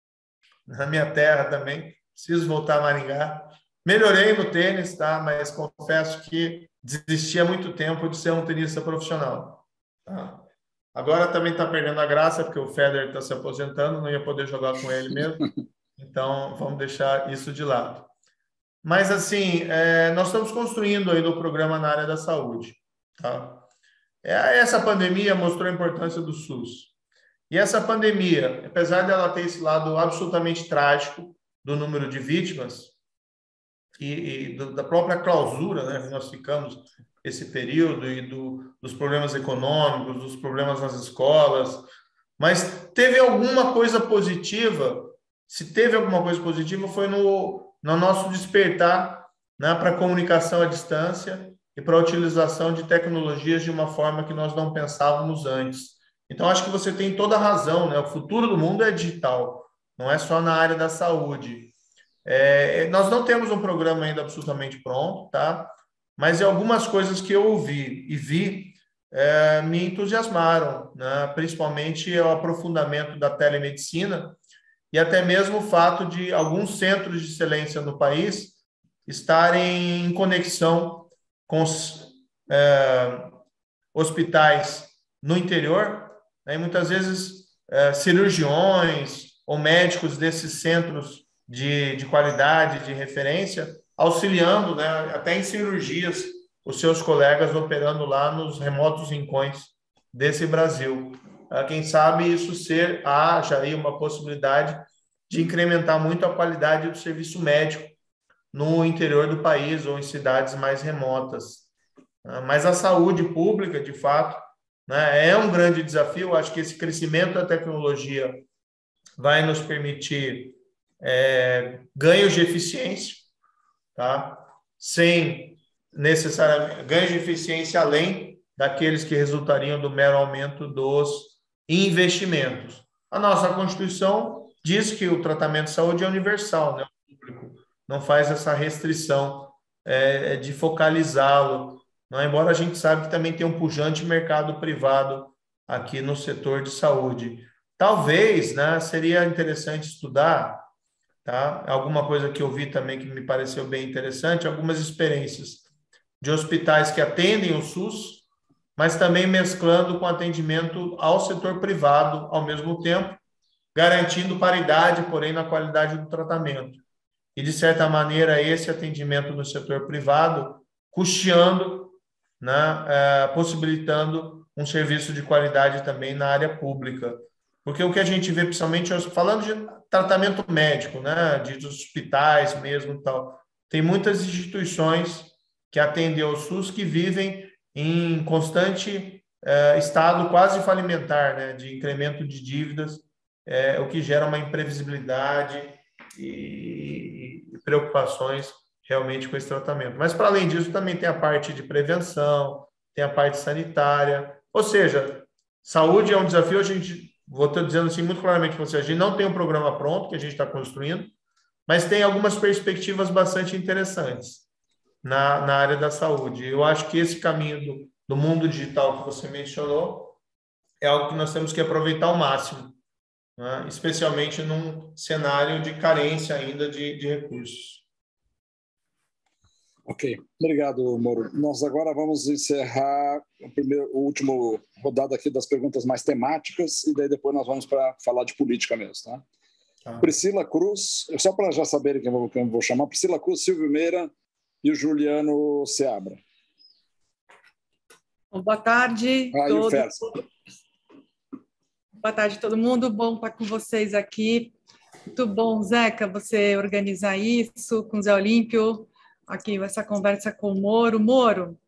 na minha terra também. Preciso voltar a Maringá. Melhorei no tênis, tá? Mas confesso que desisti há muito tempo de ser um tenista profissional. Tá? Agora também está perdendo a graça, porque o Federer está se aposentando, não ia poder jogar com ele mesmo. Então, vamos deixar isso de lado. Mas, assim, é, nós estamos construindo aí no programa na área da saúde. Tá? É, essa pandemia mostrou a importância do SUS. E essa pandemia, apesar dela ter esse lado absolutamente trágico do número de vítimas e, e do, da própria clausura, né, que nós ficamos esse período, e do, dos problemas econômicos, dos problemas nas escolas, mas teve alguma coisa positiva. Se teve alguma coisa positiva, foi no, no nosso despertar, né, para a comunicação à distância e para a utilização de tecnologias de uma forma que nós não pensávamos antes. Então, acho que você tem toda a razão, né? O futuro do mundo é digital, não é só na área da saúde. É, nós não temos um programa ainda absolutamente pronto, tá? Mas algumas coisas que eu ouvi e vi é, me entusiasmaram, né? Principalmente o aprofundamento da telemedicina e até mesmo o fato de alguns centros de excelência no país estarem em conexão com os é, hospitais no interior. E muitas vezes é, cirurgiões ou médicos desses centros de, de qualidade, de referência, auxiliando, né, até em cirurgias, os seus colegas operando lá nos remotos rincões desse Brasil. Quem sabe isso ser, haja aí uma possibilidade de incrementar muito a qualidade do serviço médico no interior do país ou em cidades mais remotas. Mas a saúde pública, de fato, né, é um grande desafio. Acho que esse crescimento da tecnologia vai nos permitir é, ganhos de eficiência, tá? Sem necessariamente ganhos de eficiência além daqueles que resultariam do mero aumento dos investimentos. A nossa Constituição diz que o tratamento de saúde é universal, né? O público não faz essa restrição é, de focalizá-lo. Não, embora a gente saiba que também tem um pujante mercado privado aqui no setor de saúde. Talvez, né, seria interessante estudar, tá? Alguma coisa que eu vi também que me pareceu bem interessante, algumas experiências de hospitais que atendem o SUS, mas também mesclando com atendimento ao setor privado ao mesmo tempo, garantindo paridade, porém, na qualidade do tratamento. E, de certa maneira, esse atendimento no setor privado custeando, né, é, possibilitando um serviço de qualidade também na área pública. Porque o que a gente vê, principalmente, falando de tratamento médico, né, de hospitais mesmo e tal, tem muitas instituições que atendem ao SUS que vivem em constante é, estado quase falimentar, né, de incremento de dívidas, é, o que gera uma imprevisibilidade e, e preocupações realmente com esse tratamento. Mas, para além disso, também tem a parte de prevenção, tem a parte sanitária. Ou seja, saúde é um desafio. A gente vou estar dizendo assim muito claramente para você, a gente não tem um programa pronto que a gente está construindo, mas tem algumas perspectivas bastante interessantes na, na área da saúde. Eu acho que esse caminho do, do mundo digital que você mencionou é algo que nós temos que aproveitar ao máximo, né? Especialmente num cenário de carência ainda de, de recursos. Ok, obrigado, Moro. Nós agora vamos encerrar o primeiro, o último rodada aqui das perguntas mais temáticas e daí depois nós vamos para falar de política mesmo, tá? Ah. Priscila Cruz, só para já saberem quem eu, vou, quem eu vou chamar, Priscila Cruz, Silvio Meira e o Juliano Seabra. Boa tarde. Ah, todo... e o Fers. Boa tarde, todo mundo. Bom estar com vocês aqui. Muito bom, Zeca, você organizar isso com o Zé Olímpio. Aqui, essa conversa com o Moro. Moro,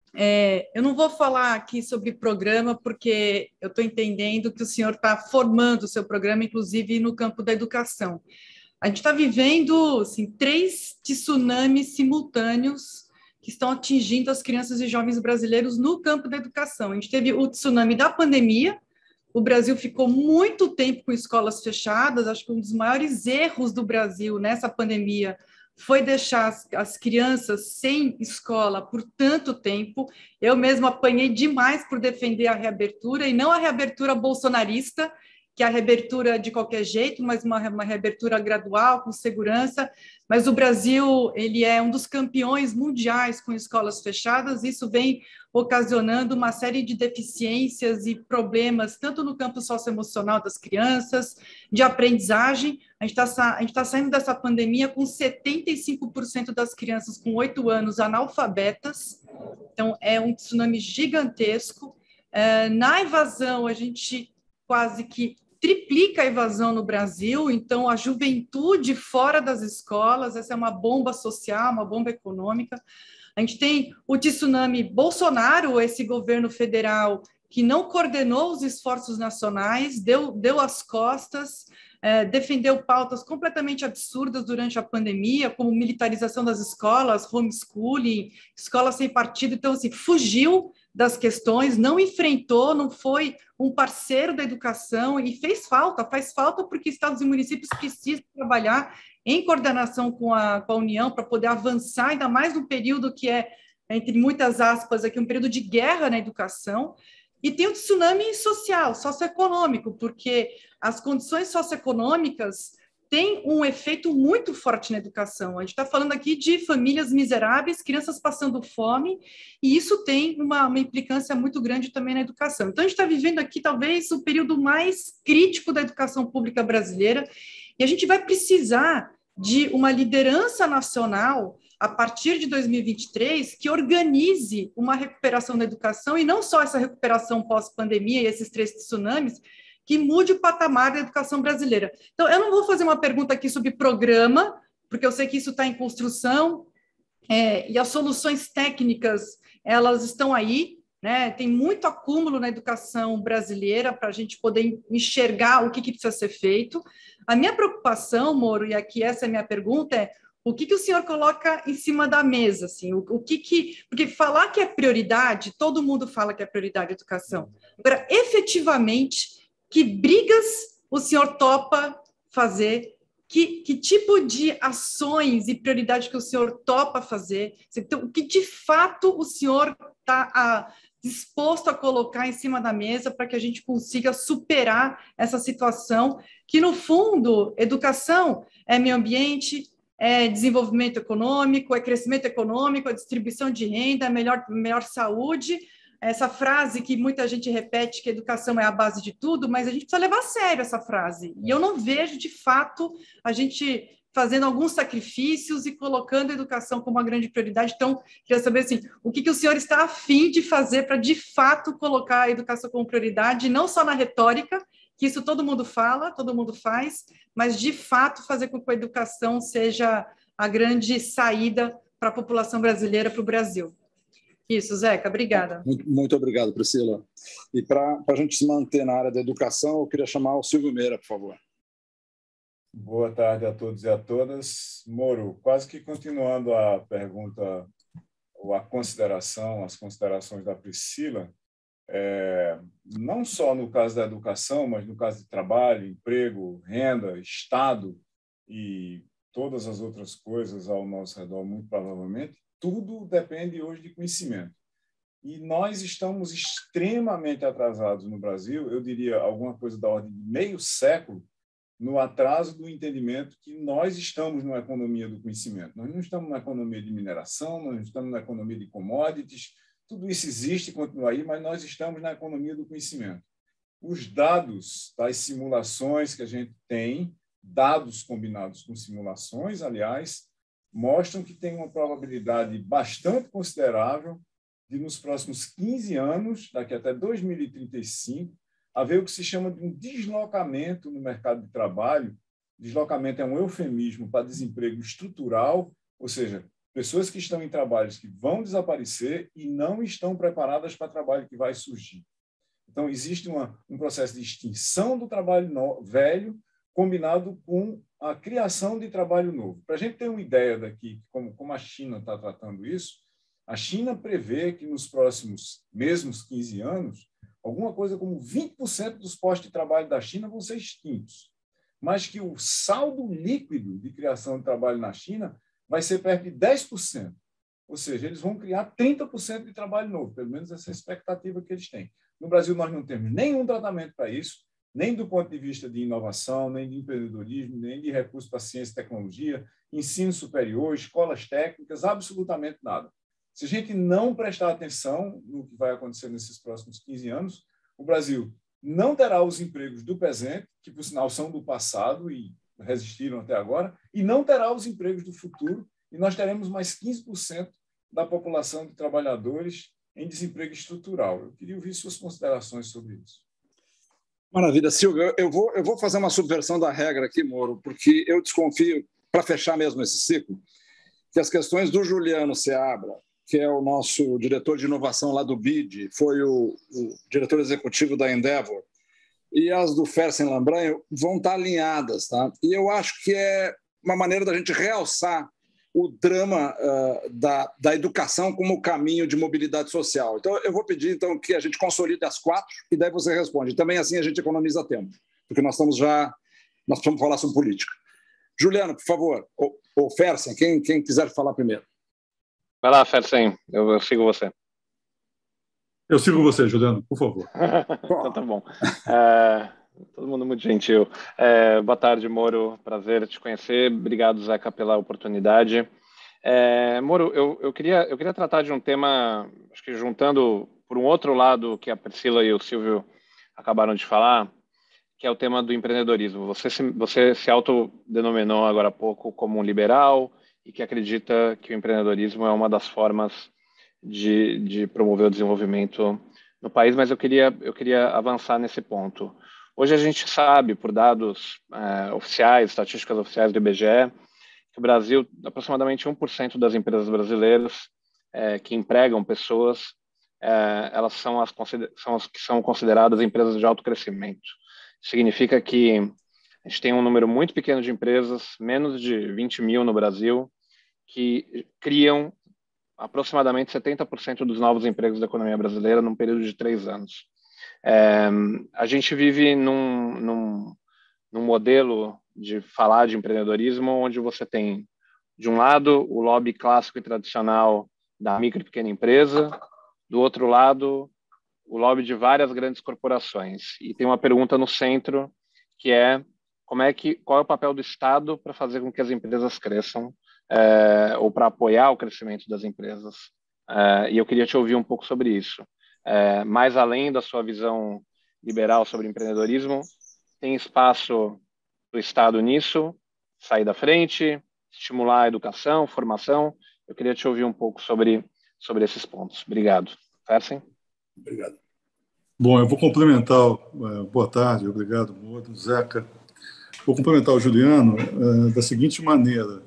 é, eu não vou falar aqui sobre programa, porque eu estou entendendo que o senhor está formando o seu programa, inclusive no campo da educação. A gente está vivendo assim, três tsunamis simultâneos que estão atingindo as crianças e jovens brasileiros no campo da educação. A gente teve o tsunami da pandemia, o Brasil ficou muito tempo com escolas fechadas, acho que um dos maiores erros do Brasil nessa pandemia foi deixar as, as crianças sem escola por tanto tempo. Eu mesma apanhei demais por defender a reabertura, e não a reabertura bolsonarista, que é a reabertura de qualquer jeito, mas uma, uma reabertura gradual, com segurança. Mas o Brasil, ele é um dos campeões mundiais com escolas fechadas, isso vem ocasionando uma série de deficiências e problemas, tanto no campo socioemocional das crianças, de aprendizagem. A gente está a gente tá saindo dessa pandemia com setenta e cinco por cento das crianças com oito anos analfabetas, então é um tsunami gigantesco. É, na evasão, a gente quase que triplica a evasão no Brasil, então a juventude fora das escolas, essa é uma bomba social, uma bomba econômica. A gente tem o tsunami Bolsonaro, esse governo federal que não coordenou os esforços nacionais, deu, deu as costas, é, defendeu pautas completamente absurdas durante a pandemia, como militarização das escolas, homeschooling, escola sem partido. Então, assim, fugiu das questões, não enfrentou, não foi um parceiro da educação e fez falta, faz falta porque estados e municípios precisam trabalhar em coordenação com a, com a União para poder avançar, ainda mais num período que é, entre muitas aspas, aqui, um período de guerra na educação. E tem o tsunami social, socioeconômico, porque as condições socioeconômicas têm um efeito muito forte na educação. A gente está falando aqui de famílias miseráveis, crianças passando fome, e isso tem uma, uma implicância muito grande também na educação. Então, a gente está vivendo aqui, talvez, o período mais crítico da educação pública brasileira, e a gente vai precisar de uma liderança nacional a partir de dois mil e vinte e três, que organize uma recuperação da educação, e não só essa recuperação pós-pandemia e esses três tsunamis, que mude o patamar da educação brasileira. Então, eu não vou fazer uma pergunta aqui sobre programa, porque eu sei que isso está em construção, é, e as soluções técnicas, elas estão aí, né? Tem muito acúmulo na educação brasileira para a gente poder enxergar o que, que precisa ser feito. A minha preocupação, Moro, e aqui essa é a minha pergunta, é o que, que o senhor coloca em cima da mesa? Assim, o, o que que... Porque falar que é prioridade, todo mundo fala que é prioridade a educação. Agora, efetivamente, que brigas o senhor topa fazer? Que, que tipo de ações e prioridades que o senhor topa fazer? Então, o que de fato o senhor está disposto a colocar em cima da mesa para que a gente consiga superar essa situação que, no fundo, educação é meio ambiente, é desenvolvimento econômico, é crescimento econômico, é distribuição de renda, é melhor, melhor saúde. Essa frase que muita gente repete, que a educação é a base de tudo, mas a gente precisa levar a sério essa frase. E eu não vejo, de fato, a gente fazendo alguns sacrifícios e colocando a educação como uma grande prioridade. Então, queria saber assim, o que, que o senhor está a fim de fazer para, de fato, colocar a educação como prioridade, não só na retórica, que isso todo mundo fala, todo mundo faz, mas, de fato, fazer com que a educação seja a grande saída para a população brasileira, para o Brasil. Isso, Zeca, obrigada. Muito, muito obrigado, Priscila. E para a gente se manter na área da educação, eu queria chamar o Silvio Meira, por favor. Boa tarde a todos e a todas. Moro, quase que continuando a pergunta ou a consideração, as considerações da Priscila, é, não só no caso da educação, mas no caso de trabalho, emprego, renda, Estado e todas as outras coisas ao nosso redor, muito provavelmente, tudo depende hoje de conhecimento. E nós estamos extremamente atrasados no Brasil, eu diria alguma coisa da ordem de meio século, no atraso do entendimento que nós estamos numa economia do conhecimento. Nós não estamos na economia de mineração, nós não estamos na economia de commodities, tudo isso existe e continua aí, mas nós estamos na economia do conhecimento. Os dados das simulações que a gente tem, dados combinados com simulações, aliás, mostram que tem uma probabilidade bastante considerável de, nos próximos quinze anos, daqui até dois mil e trinta e cinco, haver o que se chama de um deslocamento no mercado de trabalho. Deslocamento é um eufemismo para desemprego estrutural, ou seja, pessoas que estão em trabalhos que vão desaparecer e não estão preparadas para o trabalho que vai surgir. Então, existe uma, um processo de extinção do trabalho no, velho, combinado com a criação de trabalho novo. Para a gente ter uma ideia daqui, como, como a China está tratando isso, a China prevê que nos próximos mesmos quinze anos, alguma coisa como vinte por cento dos postos de trabalho da China vão ser extintos, mas que o saldo líquido de criação de trabalho na China vai ser perto de dez por cento. Ou seja, eles vão criar trinta por cento de trabalho novo, pelo menos essa é a expectativa que eles têm. No Brasil, nós não temos nenhum tratamento para isso, nem do ponto de vista de inovação, nem de empreendedorismo, nem de recursos para ciência e tecnologia, ensino superior, escolas técnicas, absolutamente nada. Se a gente não prestar atenção no que vai acontecer nesses próximos quinze anos, o Brasil não terá os empregos do presente, que, por sinal, são do passado e resistiram até agora, e não terá os empregos do futuro, e nós teremos mais quinze por cento da população de trabalhadores em desemprego estrutural. Eu queria ouvir suas considerações sobre isso. Maravilha. Silvio, eu vou, eu vou fazer uma subversão da regra aqui, Moro, porque eu desconfio, para fechar mesmo esse ciclo, que as questões do Juliano Seabra, que é o nosso diretor de inovação lá do B I D, foi o, o diretor executivo da Endeavor, e as do Fersen Lambranho vão estar alinhadas. Tá? E eu acho que é uma maneira da gente realçar o drama uh, da, da educação como caminho de mobilidade social. Então, eu vou pedir então, que a gente consolide as quatro e daí você responde. Também assim a gente economiza tempo, porque nós estamos já, nós precisamos falar sobre política. Juliano, por favor, ou, ou Fersen, quem, quem quiser falar primeiro. Vai lá, Fersen, eu, eu sigo você. Eu sigo você, Juliano, por favor. Então tá bom. É, todo mundo muito gentil. É, boa tarde, Moro. Prazer te conhecer. Obrigado, Zeca, pela oportunidade. É, Moro, eu, eu, queria, eu queria tratar de um tema, acho que juntando por um outro lado que a Priscila e o Silvio acabaram de falar, que é o tema do empreendedorismo. Você se, você se autodenominou agora há pouco como um liberal e que acredita que o empreendedorismo é uma das formas de, de promover o desenvolvimento no país, mas eu queria, eu queria avançar nesse ponto. Hoje a gente sabe, por dados é, oficiais, estatísticas oficiais do I B G E, que o Brasil, aproximadamente um por cento das empresas brasileiras é, que empregam pessoas, é, elas são as, são as que são consideradas empresas de alto crescimento. Significa que a gente tem um número muito pequeno de empresas, menos de vinte mil no Brasil, que criam aproximadamente setenta por cento dos novos empregos da economia brasileira num período de três anos. É, a gente vive num, num, num modelo de falar de empreendedorismo onde você tem, de um lado, o lobby clássico e tradicional da micro e pequena empresa, do outro lado, o lobby de várias grandes corporações. E tem uma pergunta no centro, que é, como é que, qual é o papel do Estado para fazer com que as empresas cresçam, é, ou para apoiar o crescimento das empresas? É, e eu queria te ouvir um pouco sobre isso. É, mais além da sua visão liberal sobre empreendedorismo, tem espaço do Estado nisso, sair da frente, estimular a educação, formação? Eu queria te ouvir um pouco sobre, sobre esses pontos. Obrigado. Fersen? Obrigado. Bom, eu vou complementar, uh, boa tarde, obrigado, Moro, Zeca. Vou complementar o Juliano uh, da seguinte maneira.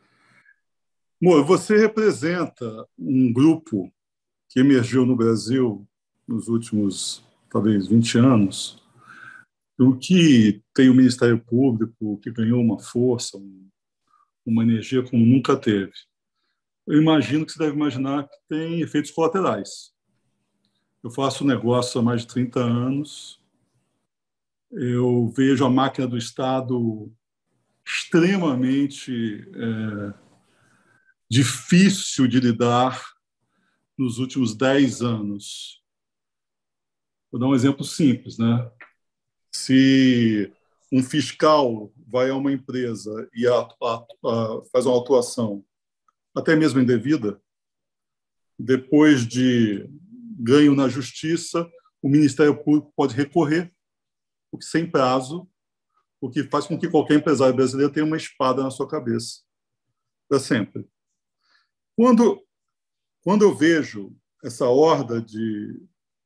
Moro, você representa um grupo que emergiu no Brasil nos últimos, talvez, vinte anos, o que tem o Ministério Público, que ganhou uma força, uma energia como nunca teve. Eu imagino que você deve imaginar que tem efeitos colaterais. Eu faço negócio há mais de trinta anos. Eu vejo a máquina do Estado extremamente é, difícil de lidar nos últimos dez anos. Vou dar um exemplo simples, né? Se um fiscal vai a uma empresa e a, a, a, faz uma atuação, até mesmo indevida, depois de ganho na justiça, o Ministério Público pode recorrer, o que sem prazo, o que faz com que qualquer empresário brasileiro tenha uma espada na sua cabeça, para sempre. Quando, quando eu vejo essa horda de,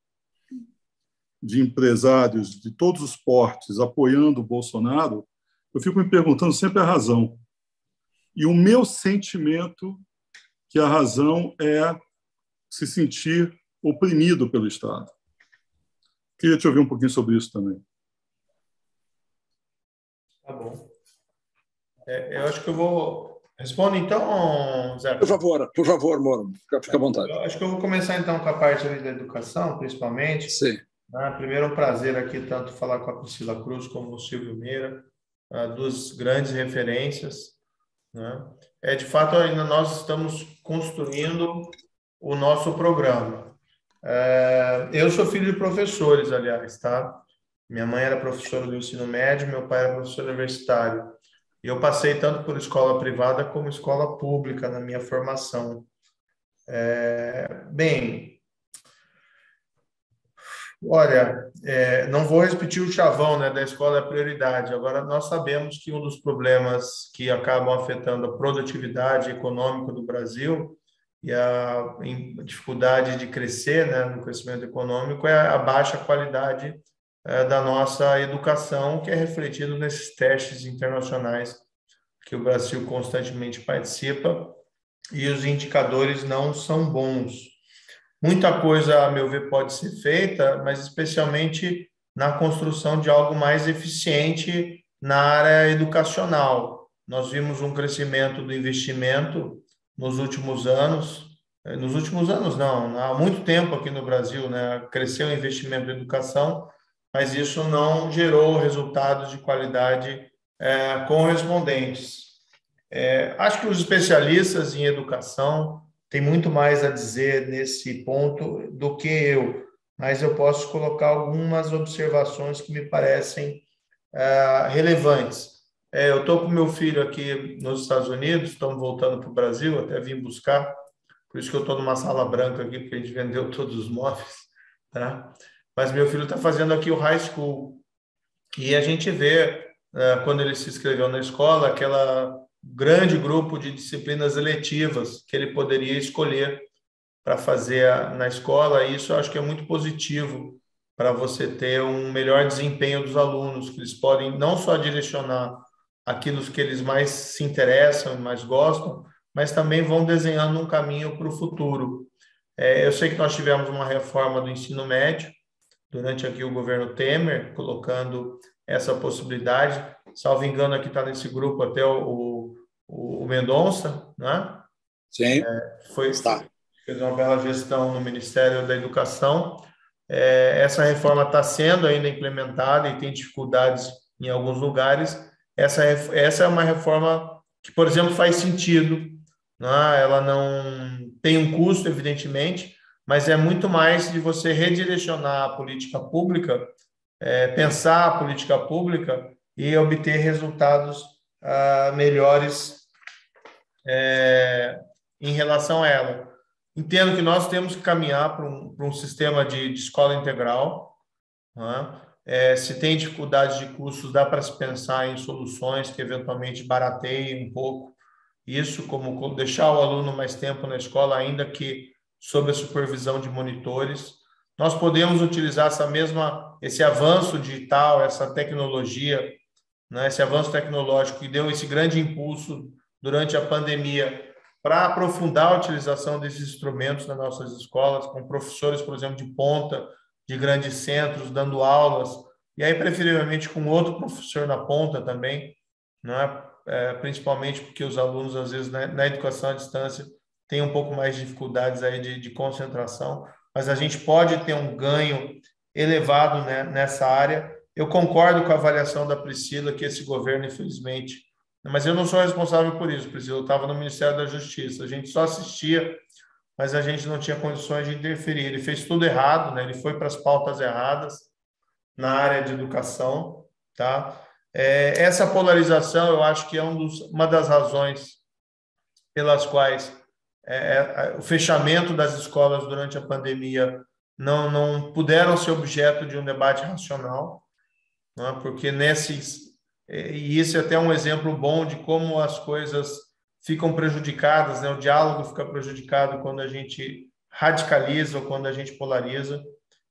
de empresários de todos os portes apoiando o Bolsonaro, eu fico me perguntando sempre a razão. E o meu sentimento que a razão é se sentir oprimido pelo Estado. Queria te ouvir um pouquinho sobre isso também. Tá bom. É, eu acho que eu vou... Responde então, Zé. Por favor, por favor, Moro. Fica, fica à vontade. Eu acho que eu vou começar então com a parte ali da educação, principalmente. Sim. Ah, primeiro, é um prazer aqui tanto falar com a Priscila Cruz como o Silvio Meira, ah, duas grandes referências, né? É, de fato, ainda nós estamos construindo o nosso programa. É, eu sou filho de professores, aliás, tá? Minha mãe era professora do ensino médio, meu pai era professor universitário. E eu passei tanto por escola privada como escola pública na minha formação. É, bem, olha, é, não vou repetir o chavão, né, da escola é prioridade. Agora, nós sabemos que um dos problemas que acabam afetando a produtividade econômica do Brasil e a dificuldade de crescer, né, no crescimento econômico é a baixa qualidade é, da nossa educação, que é refletido nesses testes internacionais que o Brasil constantemente participa, e os indicadores não são bons. Muita coisa, a meu ver, pode ser feita, mas especialmente na construção de algo mais eficiente na área educacional. Nós vimos um crescimento do investimento nos últimos anos, nos últimos anos não, há muito tempo aqui no Brasil, né? Cresceu o investimento em educação, mas isso não gerou resultados de qualidade é, correspondentes. É, acho que os especialistas em educação têm muito mais a dizer nesse ponto do que eu, mas eu posso colocar algumas observações que me parecem é, relevantes. É, eu estou com meu filho aqui nos Estados Unidos, estamos voltando para o Brasil, até vim buscar, por isso que eu estou numa sala branca aqui, porque a gente vendeu todos os móveis, tá? Mas meu filho está fazendo aqui o high school, e a gente vê, é, quando ele se inscreveu na escola, aquela grande grupo de disciplinas eletivas que ele poderia escolher para fazer na escola, e isso eu acho que é muito positivo para você ter um melhor desempenho dos alunos, que eles podem não só direcionar aquilo que eles mais se interessam e mais gostam, mas também vão desenhando um caminho para o futuro. É, eu sei que nós tivemos uma reforma do ensino médio durante aqui o governo Temer, colocando essa possibilidade. Salvo engano, aqui está nesse grupo até o, o, o Mendonça, né? Sim, é, foi, está. Fez uma bela gestão no Ministério da Educação. É, essa reforma está sendo ainda implementada e tem dificuldades em alguns lugares. Essa, essa é uma reforma que, por exemplo, faz sentido, né? Ela não tem um custo, evidentemente, mas é muito mais de você redirecionar a política pública, é, pensar a política pública e obter resultados ah, melhores é, em relação a ela. Entendo que nós temos que caminhar para um, para um sistema de, de escola integral, né? É, se tem dificuldades de custos, dá para se pensar em soluções que eventualmente barateiem um pouco isso, como deixar o aluno mais tempo na escola, ainda que sob a supervisão de monitores. Nós podemos utilizar essa mesma, esse avanço digital, essa tecnologia, né, esse avanço tecnológico que deu esse grande impulso durante a pandemia para aprofundar a utilização desses instrumentos nas nossas escolas, com professores, por exemplo, de ponta, de grandes centros, dando aulas, e aí, preferivelmente, com outro professor na ponta também, né? É, principalmente porque os alunos, às vezes, na, na educação à distância, têm um pouco mais de dificuldades aí de, de concentração. mas a gente pode ter um ganho elevado, né, nessa área. Eu concordo com a avaliação da Priscila, que esse governo, infelizmente, mas eu não sou responsável por isso, Priscila, eu estava no Ministério da Justiça, a gente só assistia, mas a gente não tinha condições de interferir. Ele fez tudo errado, né? Ele foi para as pautas erradas na área de educação, tá? É, essa polarização, eu acho que é um dos, uma das razões pelas quais é, é, o fechamento das escolas durante a pandemia não, não puderam ser objeto de um debate racional, né? Porque nesses... E isso é até um exemplo bom de como as coisas ficam prejudicadas, né? O diálogo fica prejudicado quando a gente radicaliza ou quando a gente polariza.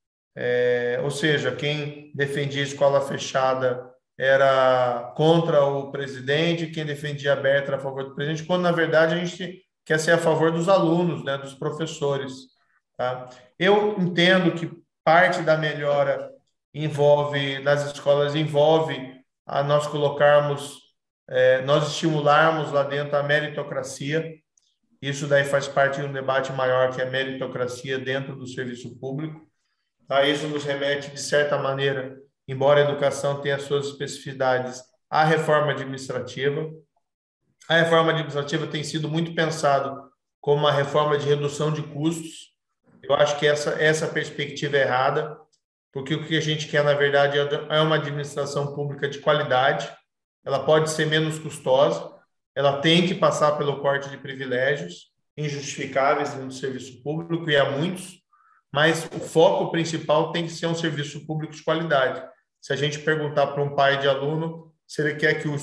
É, ou seja, quem defendia a escola fechada era contra o presidente, quem defendia aberta era a favor do presidente, quando, na verdade, a gente quer ser a favor dos alunos, né? Dos professores. Tá? Eu entendo que parte da melhora envolve, das escolas envolve a nós colocarmos, é, nós estimularmos lá dentro a meritocracia. Isso daí faz parte de um debate maior, que é a meritocracia dentro do serviço público. Tá? Isso nos remete, de certa maneira, embora a educação tenha suas especificidades, à reforma administrativa. A reforma administrativa tem sido muito pensado como uma reforma de redução de custos. Eu acho que essa, essa perspectiva é errada, porque o que a gente quer, na verdade, é uma administração pública de qualidade. Ela pode ser menos custosa, ela tem que passar pelo corte de privilégios injustificáveis no serviço público, e há muitos, mas o foco principal tem que ser um serviço público de qualidade. Se a gente perguntar para um pai de aluno se ele quer que o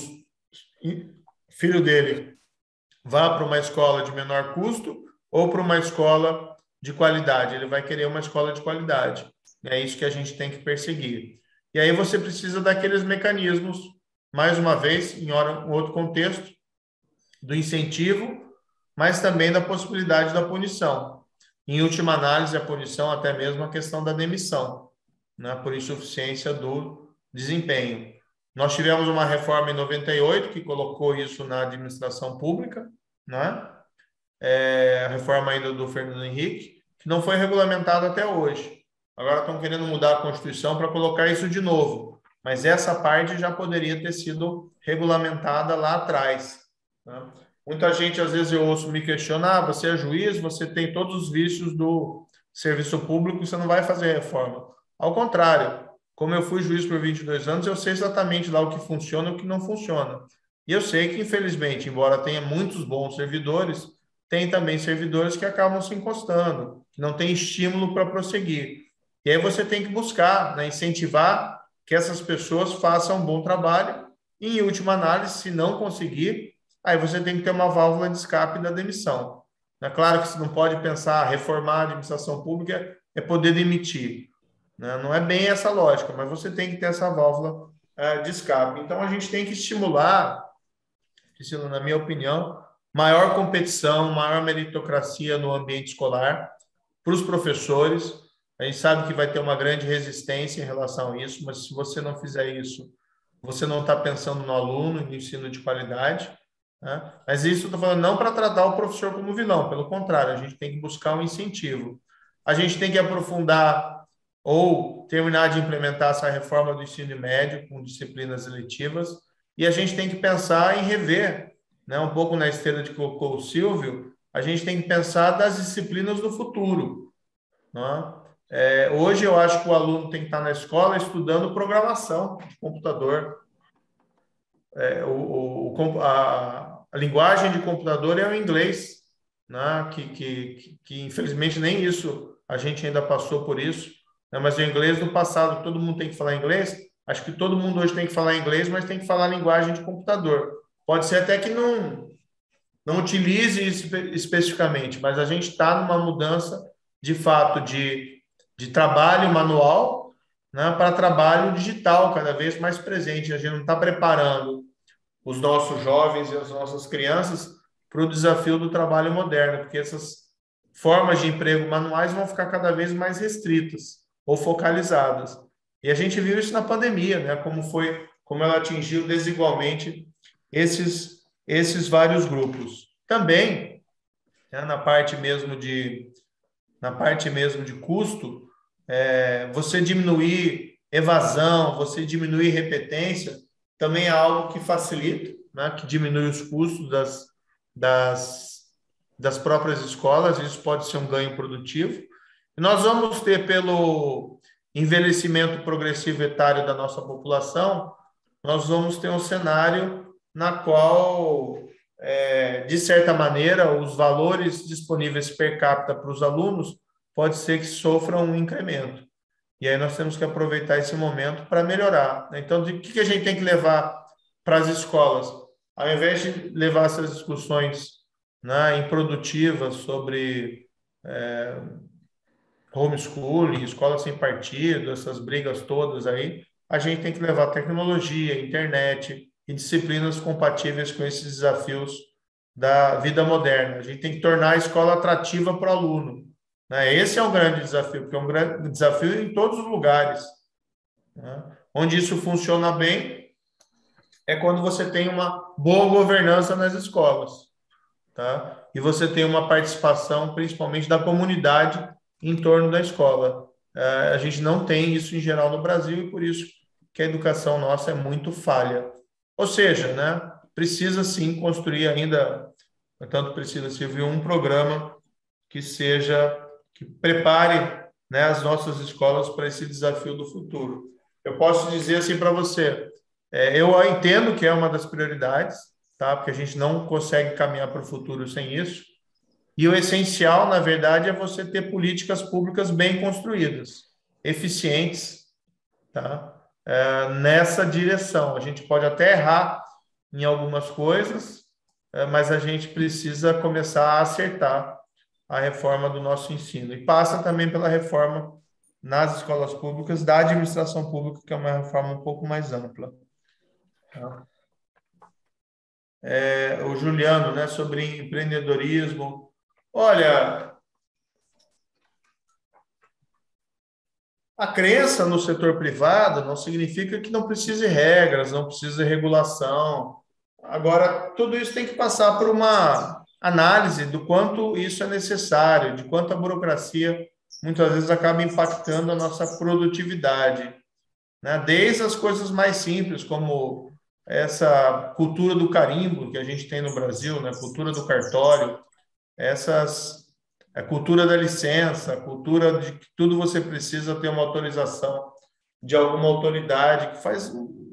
filho dele vá para uma escola de menor custo ou para uma escola de qualidade, ele vai querer uma escola de qualidade. É isso que a gente tem que perseguir. E aí você precisa daqueles mecanismos, mais uma vez, em outro contexto, do incentivo, mas também da possibilidade da punição. Em última análise, a punição, até mesmo a questão da demissão, né, por insuficiência do desempenho. Nós tivemos uma reforma em noventa e oito que colocou isso na administração pública, né? É, a reforma ainda do Fernando Henrique, que não foi regulamentada até hoje. Agora estão querendo mudar a Constituição para colocar isso de novo. Mas essa parte já poderia ter sido regulamentada lá atrás. Né? Muita gente, às vezes, eu ouço me questionar, ah, você é juiz, você tem todos os vícios do serviço público, você não vai fazer reforma. Ao contrário, como eu fui juiz por vinte e dois anos, eu sei exatamente lá o que funciona e o que não funciona. E eu sei que, infelizmente, embora tenha muitos bons servidores, tem também servidores que acabam se encostando, que não têm estímulo para prosseguir. E aí você tem que buscar, né, incentivar que essas pessoas façam um bom trabalho e, em última análise, se não conseguir, aí você tem que ter uma válvula de escape da demissão. É claro que você não pode pensar reformar a administração pública é poder demitir. Né? Não é bem essa lógica, mas você tem que ter essa válvula é, de escape. Então, a gente tem que estimular, na minha opinião, maior competição, maior meritocracia no ambiente escolar para os professores. A gente sabe que vai ter uma grande resistência em relação a isso, mas se você não fizer isso, você não está pensando no aluno, no ensino de qualidade. Né? Mas isso eu estou falando não para tratar o professor como vilão, pelo contrário, a gente tem que buscar um incentivo. A gente tem que aprofundar ou terminar de implementar essa reforma do ensino médio com disciplinas eletivas, e a gente tem que pensar em rever, né, um pouco na esteira de que colocou o Silvio, a gente tem que pensar das disciplinas do futuro. Né? É, hoje eu acho que o aluno tem que estar na escola estudando programação de computador. É, o, o, a, a linguagem de computador é o inglês, né? que, que, que, que infelizmente nem isso, a gente ainda passou por isso, né? Mas o inglês do passado, todo mundo tem que falar inglês, acho que todo mundo hoje tem que falar inglês, mas tem que falar linguagem de computador. Pode ser até que não, não utilize isso especificamente, mas a gente está numa mudança, de fato, de de trabalho manual, né, para trabalho digital, cada vez mais presente. A gente não está preparando os nossos jovens e as nossas crianças para o desafio do trabalho moderno, porque essas formas de emprego manuais vão ficar cada vez mais restritas ou focalizadas. E a gente viu isso na pandemia, né, como foi, como ela atingiu desigualmente esses, esses vários grupos. Também, né, na parte mesmo de na parte mesmo de custo, é, você diminuir evasão, você diminuir repetência, também é algo que facilita, né, que diminui os custos das, das, das próprias escolas, isso pode ser um ganho produtivo. E nós vamos ter, pelo envelhecimento progressivo etário da nossa população, nós vamos ter um cenário na qual, é, de certa maneira, os valores disponíveis per capita para os alunos pode ser que sofram um incremento. E aí nós temos que aproveitar esse momento para melhorar. Então, o que a gente tem que levar para as escolas? Ao invés de levar essas discussões, né, improdutivas sobre é, homeschooling, escola sem partido, essas brigas todas aí, a gente tem que levar tecnologia, internet e disciplinas compatíveis com esses desafios da vida moderna. A gente tem que tornar a escola atrativa para o aluno. Esse é um grande desafio, porque é um grande desafio em todos os lugares. Onde isso funciona bem é quando você tem uma boa governança nas escolas, tá? E você tem uma participação, principalmente da comunidade, em torno da escola. A gente não tem isso em geral no Brasil e por isso que a educação nossa é muito falha. Ou seja, né, precisa sim construir ainda, tanto precisa servir um programa que seja, que prepare, né, as nossas escolas para esse desafio do futuro. Eu posso dizer assim para você, é, eu entendo que é uma das prioridades, tá, porque a gente não consegue caminhar para o futuro sem isso. E o essencial, na verdade, é você ter políticas públicas bem construídas, eficientes, tá? É, nessa direção. A gente pode até errar em algumas coisas, é, mas a gente precisa começar a acertar a reforma do nosso ensino. E passa também pela reforma nas escolas públicas, da administração pública, que é uma reforma um pouco mais ampla. Tá? É, o Juliano, né, sobre empreendedorismo. Olha, a crença no setor privado não significa que não precise regras, não precise regulação. Agora, tudo isso tem que passar por uma análise do quanto isso é necessário, de quanto a burocracia muitas vezes acaba impactando a nossa produtividade, né? Desde as coisas mais simples, como essa cultura do carimbo que a gente tem no Brasil, né? Cultura do cartório, essas, a cultura da licença, a cultura de que tudo você precisa ter uma autorização de alguma autoridade, que faz,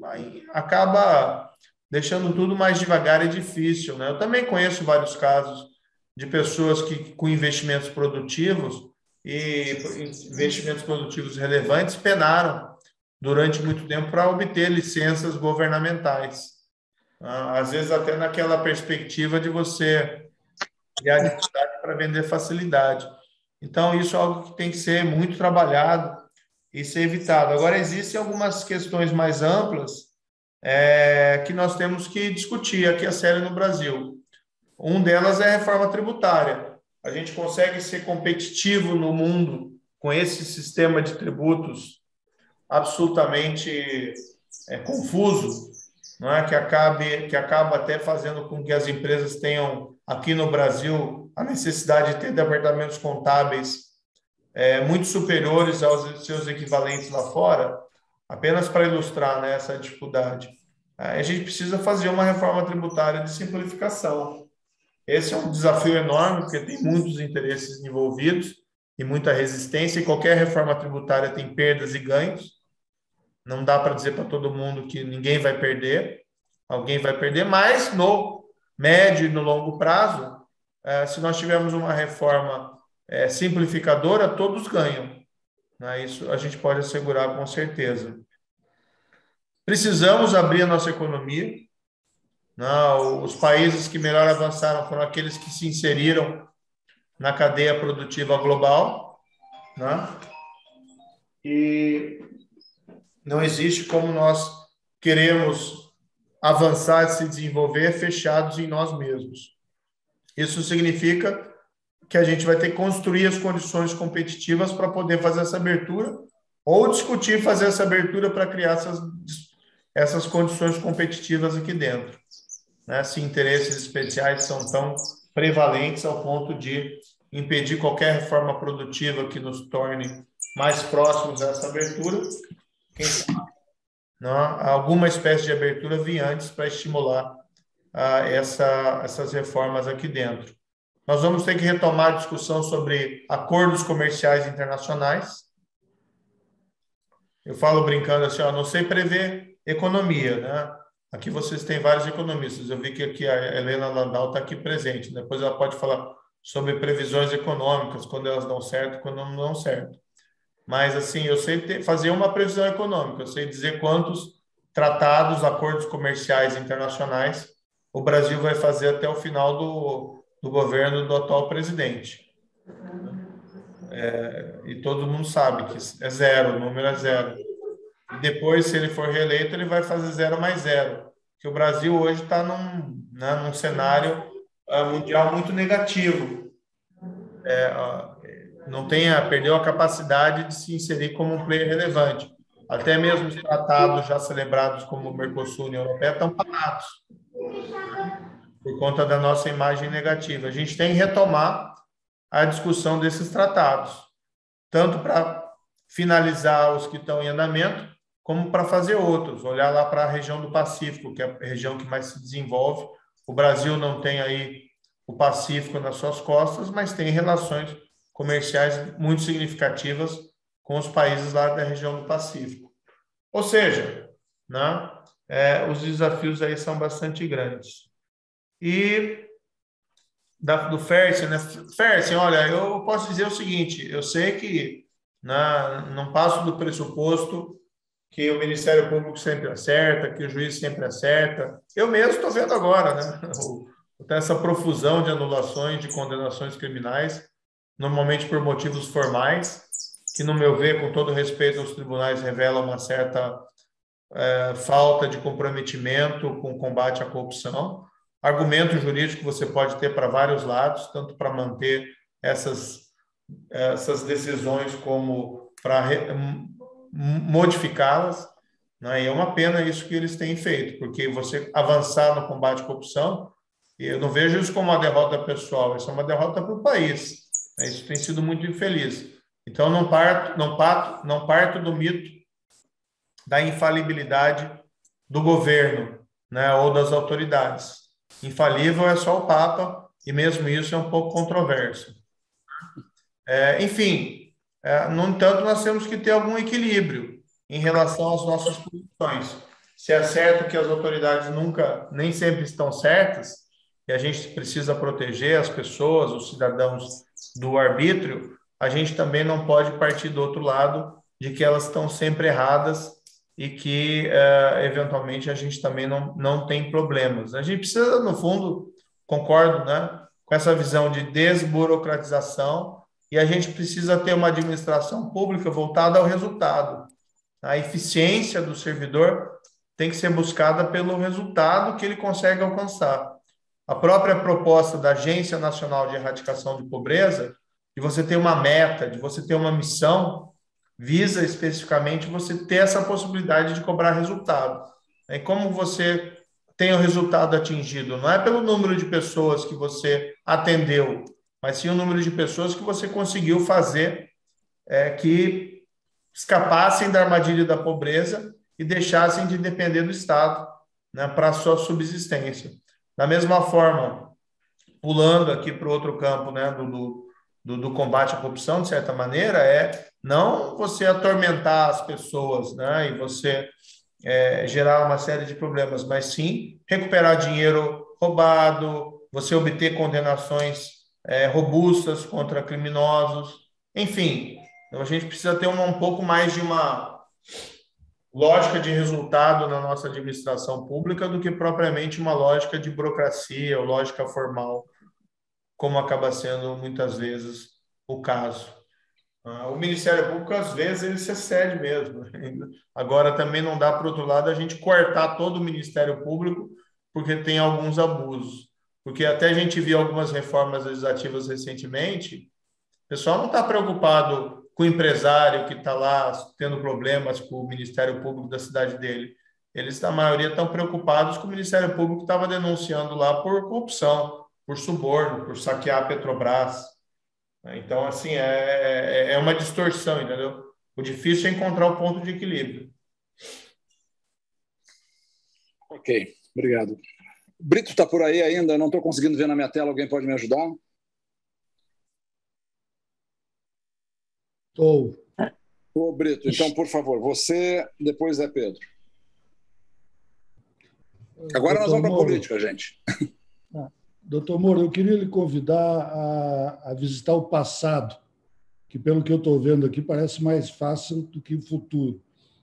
acaba deixando tudo mais devagar e difícil, né? Eu também conheço vários casos de pessoas que, com investimentos produtivos e investimentos produtivos relevantes, penaram durante muito tempo para obter licenças governamentais. Às vezes até naquela perspectiva de você criar dificuldade para vender facilidade. Então, isso é algo que tem que ser muito trabalhado e ser evitado. Agora, existem algumas questões mais amplas é, que nós temos que discutir aqui a sério no Brasil. Um delas é a reforma tributária. A gente consegue ser competitivo no mundo com esse sistema de tributos absolutamente é, confuso, não é? que, acabe, que acaba até fazendo com que as empresas tenham, aqui no Brasil, a necessidade de ter departamentos contábeis é, muito superiores aos seus equivalentes lá fora, apenas para ilustrar, né, essa dificuldade. A gente precisa fazer uma reforma tributária de simplificação. Esse é um desafio enorme, porque tem muitos interesses envolvidos e muita resistência, e qualquer reforma tributária tem perdas e ganhos. Não dá para dizer para todo mundo que ninguém vai perder, alguém vai perder, mas no médio e no longo prazo, se nós tivermos uma reforma simplificadora, todos ganham. Isso a gente pode assegurar com certeza. Precisamos abrir a nossa economia. Os países que melhor avançaram foram aqueles que se inseriram na cadeia produtiva global, né? E não existe como nós queremos avançar e se desenvolver fechados em nós mesmos. Isso significa que a gente vai ter que construir as condições competitivas para poder fazer essa abertura ou discutir fazer essa abertura para criar essas, essas condições competitivas aqui dentro, né? Se interesses especiais são tão prevalentes ao ponto de impedir qualquer reforma produtiva que nos torne mais próximos dessa abertura. Quem sabe, não, alguma espécie de abertura vinha antes para estimular ah, essa, essas reformas aqui dentro. Nós vamos ter que retomar a discussão sobre acordos comerciais internacionais. Eu falo brincando assim, ó, não sei prever economia, né? Aqui vocês têm vários economistas. Eu vi que aqui a Helena Landau está aqui presente. Depois ela pode falar sobre previsões econômicas, quando elas dão certo e quando não dão certo. Mas, assim, eu sei ter, fazer uma previsão econômica. Eu sei dizer quantos tratados, acordos comerciais internacionais o Brasil vai fazer até o final do, do governo do atual presidente. É, e todo mundo sabe que é zero, o número é zero. E depois, se ele for reeleito, ele vai fazer zero mais zero. Porque o Brasil hoje está num, né, num cenário uh, mundial muito negativo. É, uh, não tem a, perdeu a capacidade de se inserir como um player relevante. Até mesmo os tratados já celebrados como o Mercosul e a União Europeia estão parados por conta da nossa imagem negativa. A gente tem que retomar a discussão desses tratados, tanto para finalizar os que estão em andamento, como para fazer outros, olhar lá para a região do Pacífico, que é a região que mais se desenvolve. O Brasil não tem aí o Pacífico nas suas costas, mas tem relações comerciais muito significativas com os países lá da região do Pacífico. Ou seja, né, é, os desafios aí são bastante grandes. E da, do Fersen, né? Fersen, olha, eu posso dizer o seguinte, eu sei que né, não passo do pressuposto que o Ministério Público sempre acerta, que o juiz sempre acerta. Eu mesmo estou vendo agora, né? Essa profusão de anulações, de condenações criminais, normalmente por motivos formais, que, no meu ver, com todo respeito aos tribunais, revela uma certa é, falta de comprometimento com o combate à corrupção. Argumento jurídico você pode ter para vários lados, tanto para manter essas, essas decisões como para modificá-las, né? E é uma pena isso que eles têm feito, porque você avançar no combate à corrupção, eu não vejo isso como uma derrota pessoal, isso é uma derrota para o país, né? Isso tem sido muito infeliz. Então, não parto, não, parto, não parto do mito da infalibilidade do governo, né, ou das autoridades. Infalível é só o Papa, e mesmo isso é um pouco controverso. É, enfim, É, no entanto, nós temos que ter algum equilíbrio em relação às nossas posições. Se é certo que as autoridades nunca, nem sempre estão certas, e a gente precisa proteger as pessoas, os cidadãos do arbítrio, a gente também não pode partir do outro lado de que elas estão sempre erradas e que, é, eventualmente, a gente também não, não tem problemas. A gente precisa, no fundo, concordo, né, com essa visão de desburocratização. E a gente precisa ter uma administração pública voltada ao resultado. A eficiência do servidor tem que ser buscada pelo resultado que ele consegue alcançar. A própria proposta da Agência Nacional de Erradicação de Pobreza, de você ter uma meta, de você ter uma missão, visa especificamente você ter essa possibilidade de cobrar resultado. E como você tem o resultado atingido? Não é pelo número de pessoas que você atendeu, mas sim o número de pessoas que você conseguiu fazer é, que escapassem da armadilha da pobreza e deixassem de depender do Estado, né, para a sua subsistência. Da mesma forma, pulando aqui para o outro campo, né, do, do, do combate à corrupção, de certa maneira, é não você atormentar as pessoas, né, e você é, gerar uma série de problemas, mas sim recuperar dinheiro roubado, você obter condenações É, robustas contra criminosos, enfim, então a gente precisa ter uma, um pouco mais de uma lógica de resultado na nossa administração pública do que propriamente uma lógica de burocracia ou lógica formal, como acaba sendo muitas vezes o caso. Ah, o Ministério Público, às vezes, ele se excede mesmo. Agora, também não dá, por outro lado, a gente cortar todo o Ministério Público porque tem alguns abusos. Porque até a gente viu algumas reformas legislativas recentemente, o pessoal não está preocupado com o empresário que está lá tendo problemas com o Ministério Público da cidade dele. Eles, na maioria, estão preocupados com o Ministério Público que estava denunciando lá por corrupção, por suborno, por saquear a Petrobras. Então, assim, é, é uma distorção, entendeu? O difícil é encontrar o ponto de equilíbrio. Ok, obrigado. Brito está por aí ainda? Não estou conseguindo ver na minha tela. Alguém pode me ajudar? Estou. Ô, Brito, então, por favor, você, depois é Pedro. Agora nós vamos para a política, gente. Doutor Moro, eu queria lhe convidar a, a visitar o passado, que, pelo que eu estou vendo aqui, parece mais fácil do que o futuro.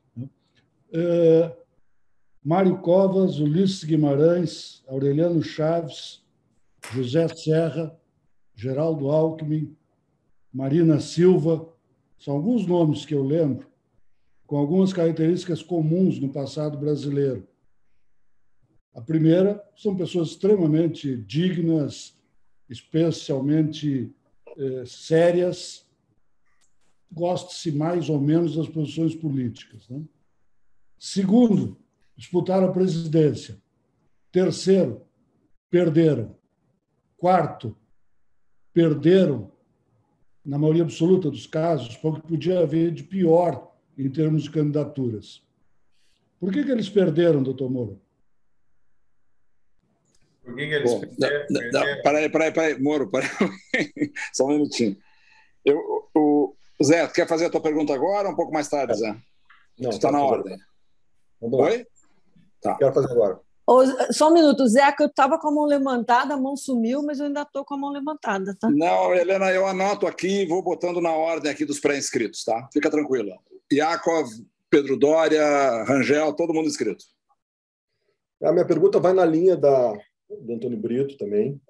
É, Mário Covas, Ulisses Guimarães, Aureliano Chaves, José Serra, Geraldo Alckmin, Marina Silva, são alguns nomes que eu lembro, com algumas características comuns no passado brasileiro. A primeira, são pessoas extremamente dignas, especialmente eh, sérias, goste-se mais ou menos das posições políticas, né? Segundo, disputaram a presidência. Terceiro, perderam. Quarto, perderam, na maioria absoluta dos casos, porque podia haver de pior em termos de candidaturas. Por que que eles perderam, doutor Moro? Por que, que eles Bom, perderam? Peraí, peraí, peraí, Moro, peraí. Só um minutinho. Eu, o, Zé, quer fazer a tua pergunta agora ou um pouco mais tarde, Zé? Não, está na ordem. Vamos lá. Oi? Tá. Quero fazer agora. Ô, só um minuto, Zeca, eu estava com a mão levantada, a mão sumiu, mas eu ainda estou com a mão levantada, tá? Não, Helena, eu anoto aqui e vou botando na ordem aqui dos pré-inscritos, tá? Fica tranquila. Yakov, Pedro Doria, Rangel, todo mundo inscrito. A minha pergunta vai na linha da, do Antônio Brito também.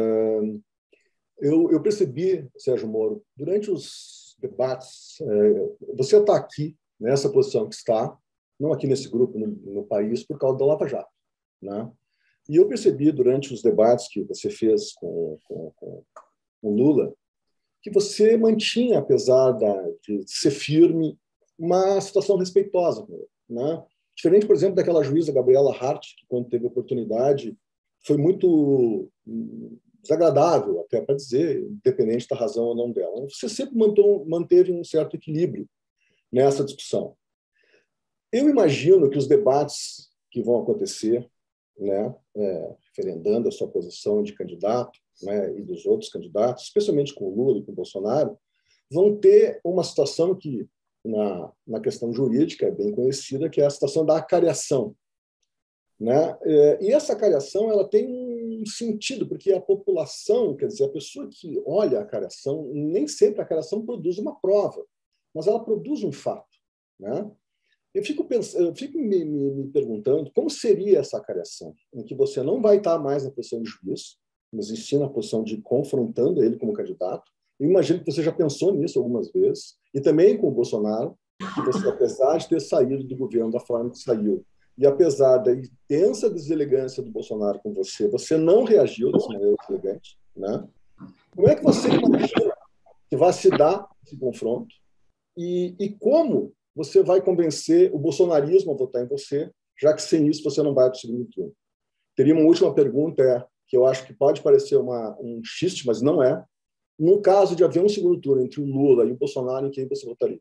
Eu, eu percebi, Sérgio Moro, durante os debates, você está aqui, nessa posição que está, não aqui nesse grupo, no, no país, por causa da Lava Jato, né? E eu percebi durante os debates que você fez com, com, com o Lula que você mantinha, apesar da, de ser firme, uma situação respeitosa, né? Diferente, por exemplo, daquela juíza Gabriela Hart, que quando teve oportunidade foi muito desagradável, até para dizer, independente da razão ou não dela. Você sempre mantou, manteve um certo equilíbrio nessa discussão. Eu imagino que os debates que vão acontecer, né, é, referendando a sua posição de candidato, né, e dos outros candidatos, especialmente com o Lula e com o Bolsonaro, vão ter uma situação que, na, na questão jurídica, é bem conhecida, que é a situação da acariação, né? É, e essa acariação ela tem um sentido, porque a população, quer dizer, a pessoa que olha a acariação, nem sempre a acariação produz uma prova, mas ela produz um fato, né? Eu fico, pensando, eu fico me, me, me perguntando como seria essa acariação, em que você não vai estar mais na posição de juiz, mas sim na posição de confrontando ele como candidato. Eu imagino que você já pensou nisso algumas vezes, e também com o Bolsonaro, que você, apesar de ter saído do governo da forma que saiu, e apesar da intensa deselegância do Bolsonaro com você, você não reagiu dessa maneira deselegante, né? Como é que você imagina que vai se dar esse confronto? E, e como você vai convencer o bolsonarismo a votar em você, já que sem isso você não vai para o segundo turno? Teria uma última pergunta, é, que eu acho que pode parecer uma, um xiste, mas não é. No caso de haver um segundo turno entre o Lula e o Bolsonaro, em quem você votaria?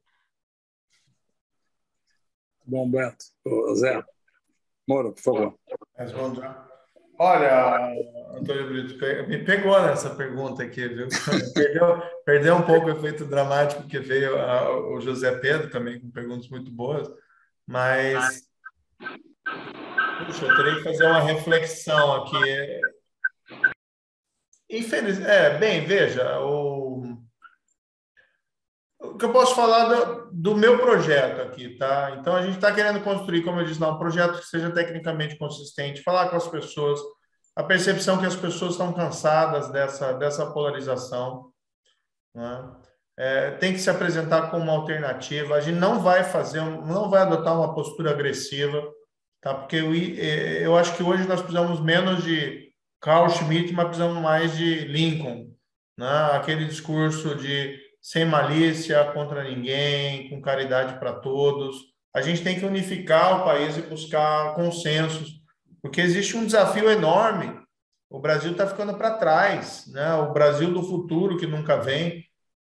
Bom, Beto. Zé. Moro, por favor. Respondo já. Olha, Antônio Brito, me pegou nessa pergunta aqui, viu? Perdeu, perdeu um pouco o efeito dramático que veio a, o José Pedro também, com perguntas muito boas, mas puxa, eu teria que fazer uma reflexão aqui. Infeliz... É, bem, veja, o... o que eu posso falar do, do meu projeto aqui, tá? Então, a gente está querendo construir, como eu disse, lá, um projeto que seja tecnicamente consistente, falar com as pessoas, a percepção que as pessoas estão cansadas dessa, dessa polarização, né? É, tem que se apresentar como uma alternativa. A gente não vai fazer, não vai adotar uma postura agressiva, tá? Porque eu, eu acho que hoje nós precisamos menos de Carl Schmitt, mas precisamos mais de Lincoln, né? Aquele discurso de sem malícia contra ninguém, com caridade para todos. A gente tem que unificar o país e buscar consensos, porque existe um desafio enorme. O Brasil está ficando para trás, né? O Brasil do futuro que nunca vem.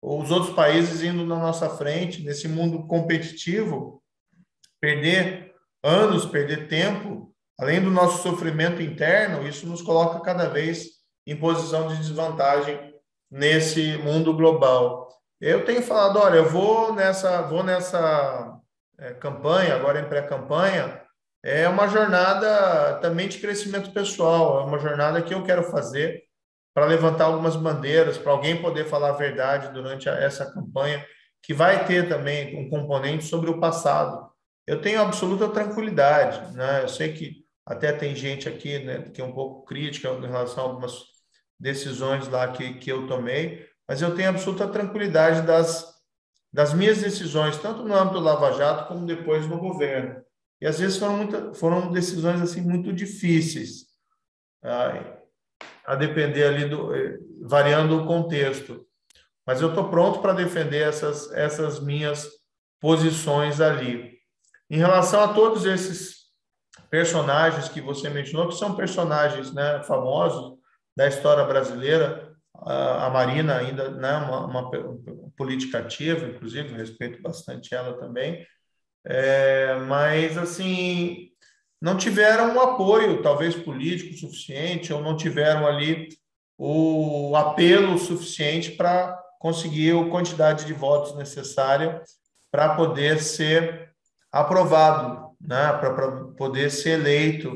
os outros países indo na nossa frente, nesse mundo competitivo, perder anos, perder tempo, além do nosso sofrimento interno, isso nos coloca cada vez em posição de desvantagem nesse mundo global. Eu tenho falado, olha, eu vou nessa, vou nessa é, campanha, agora em pré-campanha, é uma jornada também de crescimento pessoal, é uma jornada que eu quero fazer para levantar algumas bandeiras, para alguém poder falar a verdade durante essa campanha, que vai ter também um componente sobre o passado. Eu tenho absoluta tranquilidade, né? Eu sei que até tem gente aqui, né, que é um pouco crítica em relação a algumas decisões lá que, que eu tomei, mas eu tenho absoluta tranquilidade das, das minhas decisões, tanto no âmbito do Lava Jato como depois no governo. E às vezes foram, muita, foram decisões assim muito difíceis, ah, a depender ali do, variando o contexto. Mas eu estou pronto para defender essas, essas minhas posições ali. Em relação a todos esses personagens que você mencionou, que são personagens, né, famosos da história brasileira, a Marina ainda, né, uma, uma política ativa, inclusive, respeito bastante ela também, é, mas, assim, não tiveram um apoio, talvez, político suficiente, ou não tiveram ali o apelo suficiente para conseguir a quantidade de votos necessária para poder ser aprovado, né, para poder ser eleito.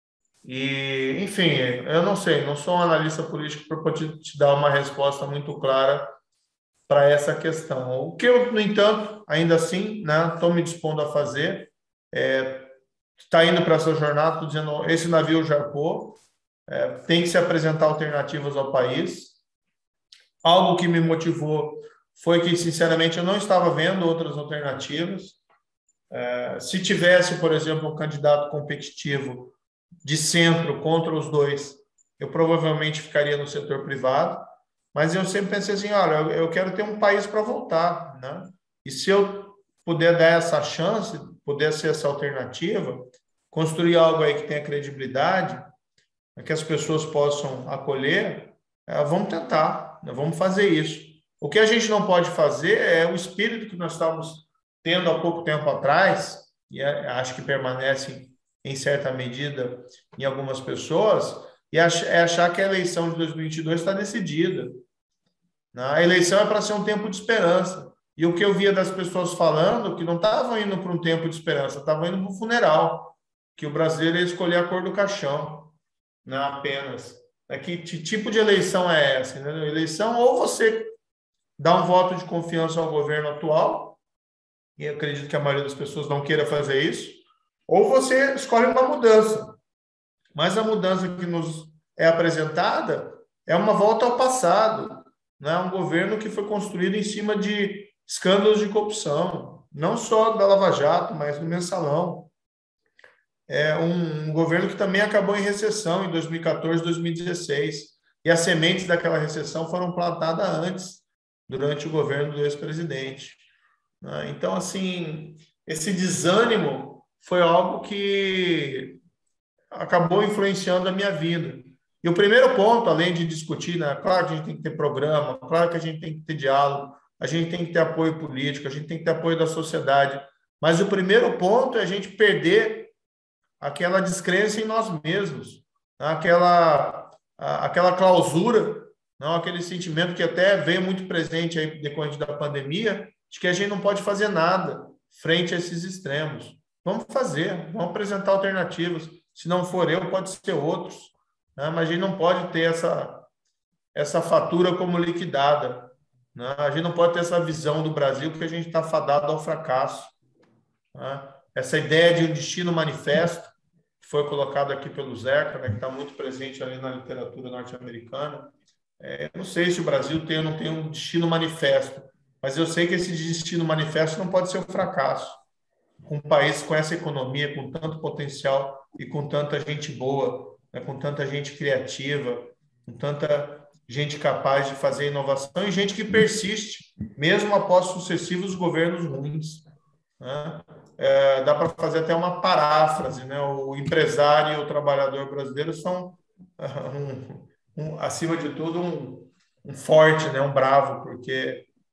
E, enfim, eu não sei, não sou um analista político para poder te dar uma resposta muito clara para essa questão. O que eu, no entanto, ainda assim, né, estou me dispondo a fazer, é, está indo para essa jornada, estou dizendo, esse navio jarpou, é, tem que se apresentar alternativas ao país. Algo que me motivou foi que, sinceramente, eu não estava vendo outras alternativas. É, se tivesse, por exemplo, um candidato competitivo de centro contra os dois, eu provavelmente ficaria no setor privado, mas eu sempre pensei assim, olha, eu quero ter um país para voltar, né? E se eu puder dar essa chance, puder ser essa alternativa, construir algo aí que tenha credibilidade, que as pessoas possam acolher, é, vamos tentar, né? Vamos fazer isso. O que a gente não pode fazer é o espírito que nós estávamos tendo há pouco tempo atrás, e é, acho que permanece em certa medida em algumas pessoas, e é achar que a eleição de dois mil e vinte e dois está decidida. A eleição é para ser um tempo de esperança. E o que eu via das pessoas falando, que não estavam indo para um tempo de esperança, estavam indo para um funeral, que o brasileiro ia escolher a cor do caixão, não apenas. É que tipo de eleição é essa? Né? Eleição, ou você dá um voto de confiança ao governo atual, e eu acredito que a maioria das pessoas não queira fazer isso, ou você escolhe uma mudança. Mas a mudança que nos é apresentada é uma volta ao passado, né? Um governo que foi construído em cima de escândalos de corrupção, não só da Lava Jato, mas do Mensalão. É um, um governo que também acabou em recessão em dois mil e quatorze, dois mil e dezesseis, e as sementes daquela recessão foram plantadas antes, durante o governo do ex-presidente. Então, assim, esse desânimo foi algo que acabou influenciando a minha vida. E o primeiro ponto, além de discutir, né, claro que a gente tem que ter programa, claro que a gente tem que ter diálogo, a gente tem que ter apoio político, a gente tem que ter apoio da sociedade, mas o primeiro ponto é a gente perder aquela descrença em nós mesmos, aquela, aquela clausura, não, aquele sentimento que até veio muito presente aí decorrente da pandemia, de que a gente não pode fazer nada frente a esses extremos. Vamos fazer, vamos apresentar alternativas. Se não for eu, pode ser outros, né? Mas a gente não pode ter essa, essa fatura como liquidada, né? A gente não pode ter essa visão do Brasil que a gente está fadado ao fracasso, né? Essa ideia de um destino manifesto, que foi colocado aqui pelo Zeca, né, que está muito presente ali na literatura norte-americana. É, eu não sei se o Brasil tem ou não tem um destino manifesto, mas eu sei que esse destino manifesto não pode ser um fracasso. Um país com essa economia, com tanto potencial e com tanta gente boa, né, com tanta gente criativa, com tanta gente capaz de fazer inovação e gente que persiste, mesmo após sucessivos governos ruins, né? É, dá para fazer até uma paráfrase, né? O empresário e o trabalhador brasileiro são, um, um, acima de tudo, um, um forte, né? Um bravo, porque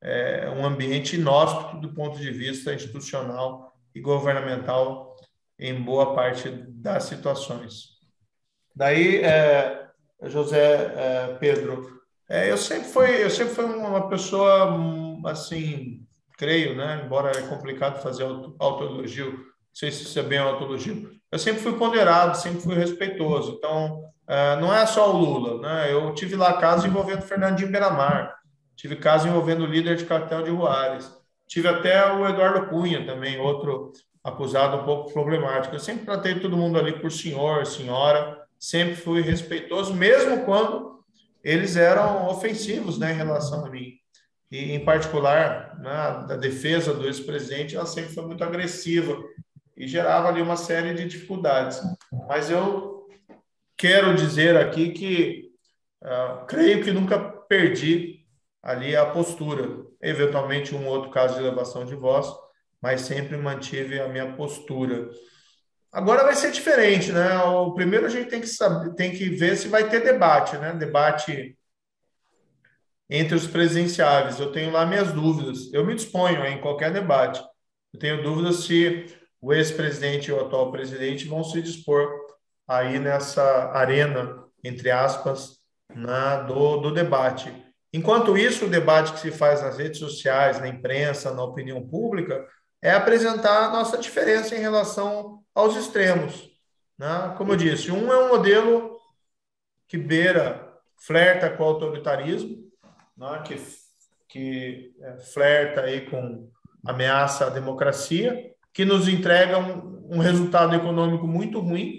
é, um ambiente inóspito do ponto de vista institucional e governamental em boa parte das situações. Daí, é, José é, Pedro, é, eu sempre fui, eu sempre fui uma pessoa assim, creio, né? Embora é complicado fazer auto, autoelogio, não sei se isso é bem autoelogio, eu sempre fui ponderado, sempre fui respeitoso. Então, é, não é só o Lula, né? Eu tive lá casos envolvendo Fernandinho Beiramar, tive casos envolvendo o líder de cartel de Juárez, tive até o Eduardo Cunha também, outro acusado um pouco problemático. Eu sempre tratei todo mundo ali por senhor, senhora, sempre fui respeitoso, mesmo quando eles eram ofensivos, né, em relação a mim. E, em particular, né, a defesa do ex-presidente, ela sempre foi muito agressiva e gerava ali uma série de dificuldades. Mas eu quero dizer aqui que uh, creio que nunca perdi ali a postura. Eventualmente, um outro caso de elevação de voz, mas sempre mantive a minha postura. Agora vai ser diferente, né? O primeiro a gente tem que saber, tem que ver se vai ter debate, né? Debate entre os presidenciáveis. Eu tenho lá minhas dúvidas. Eu me disponho em qualquer debate. Eu tenho dúvidas se o ex-presidente e o atual presidente vão se dispor aí nessa arena, entre aspas, na, do, do debate. Enquanto isso, o debate que se faz nas redes sociais, na imprensa, na opinião pública, é apresentar a nossa diferença em relação aos extremos, né? Como eu disse, um é um modelo que beira, flerta com o autoritarismo, né? que, que é, flerta aí com ameaça à democracia, que nos entrega um, um resultado econômico muito ruim,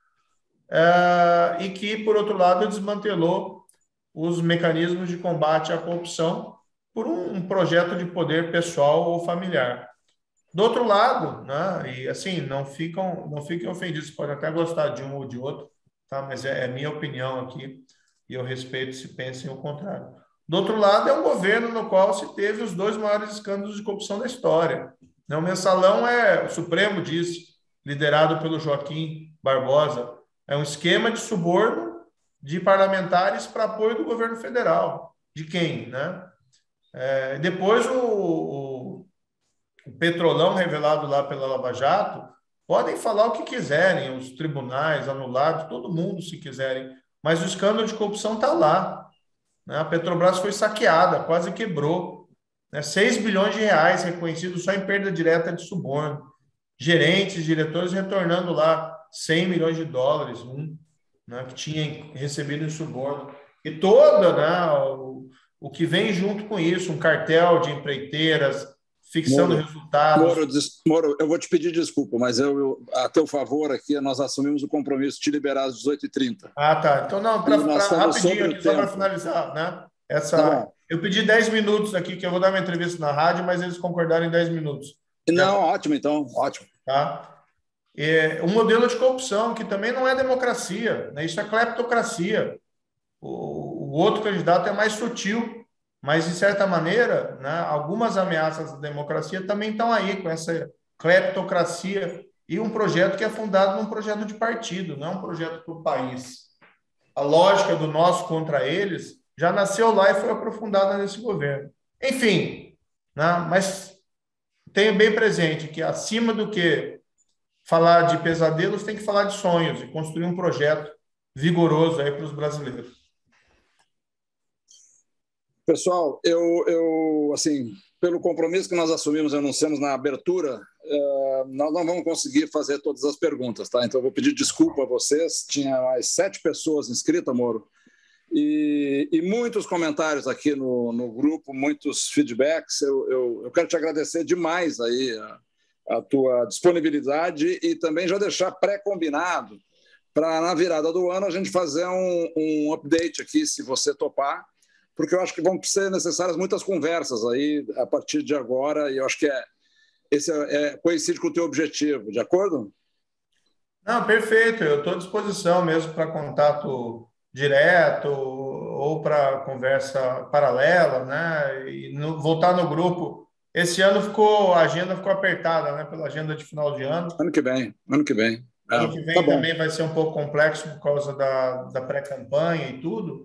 é, e que, por outro lado, desmantelou os mecanismos de combate à corrupção por um, um projeto de poder pessoal ou familiar. Do outro lado, né, e assim, não ficam, não fiquem ofendidos, podem até gostar de um ou de outro, tá? Mas é, é minha opinião aqui, e eu respeito se pensem o contrário. Do outro lado, é um governo no qual se teve os dois maiores escândalos de corrupção da história. O mensalão é, o Supremo disse, liderado pelo Joaquim Barbosa, é um esquema de suborno de parlamentares para apoio do governo federal. De quem, né? É, depois, o, o, o petrolão revelado lá pela Lava Jato, podem falar o que quiserem, os tribunais anulados, todo mundo, se quiserem, mas o escândalo de corrupção está lá. Né? A Petrobras foi saqueada, quase quebrou. Né? seis bilhões de reais reconhecidos só em perda direta de suborno. Gerentes, diretores retornando lá cem milhões de dólares, um, né, que tinha recebido em suborno. E toda, né, o, o que vem junto com isso, um cartel de empreiteiras, ficção de resultados. Moro, Moro, eu vou te pedir desculpa, mas eu, eu, a teu favor aqui, nós assumimos o compromisso de te liberar às dezoito e trinta. Ah, tá. Então, não, pra, pra, rapidinho aqui, só para finalizar, né? Essa, tá, eu pedi dez minutos aqui, que eu vou dar uma entrevista na rádio, mas eles concordaram em dez minutos. Não, tá? Ótimo, então, ótimo. Tá? É, um modelo de corrupção, que também não é democracia, né? Isso é cleptocracia. O, o outro candidato é mais sutil, mas, de certa maneira, né, algumas ameaças à democracia também estão aí, com essa cleptocracia e um projeto que é fundado num projeto de partido, não é um projeto para o país. A lógica do nós contra eles já nasceu lá e foi aprofundada nesse governo. Enfim, né, mas tenho bem presente que, acima do que falar de pesadelos, tem que falar de sonhos e construir um projeto vigoroso aí para os brasileiros. Pessoal, eu, eu, assim, pelo compromisso que nós assumimos e anunciamos na abertura, uh, nós não vamos conseguir fazer todas as perguntas, tá? Então, eu vou pedir desculpa a vocês. Tinha mais sete pessoas inscritas, Moro, e, e muitos comentários aqui no, no grupo, muitos feedbacks. Eu, eu, eu quero te agradecer demais aí a, a tua disponibilidade e também já deixar pré-combinado para, na virada do ano, a gente fazer um, um update aqui, se você topar, porque eu acho que vão ser necessárias muitas conversas aí a partir de agora, e eu acho que é, esse é, é, coincide com o teu objetivo, de acordo? Não, perfeito, eu estou à disposição mesmo para contato direto ou para conversa paralela, né? E no, voltar no grupo. Esse ano ficou, a agenda ficou apertada, né? Pela agenda de final de ano. Ano que vem, ano que vem. Ano que vem tá também vai ser um pouco complexo por causa da, da pré-campanha e tudo.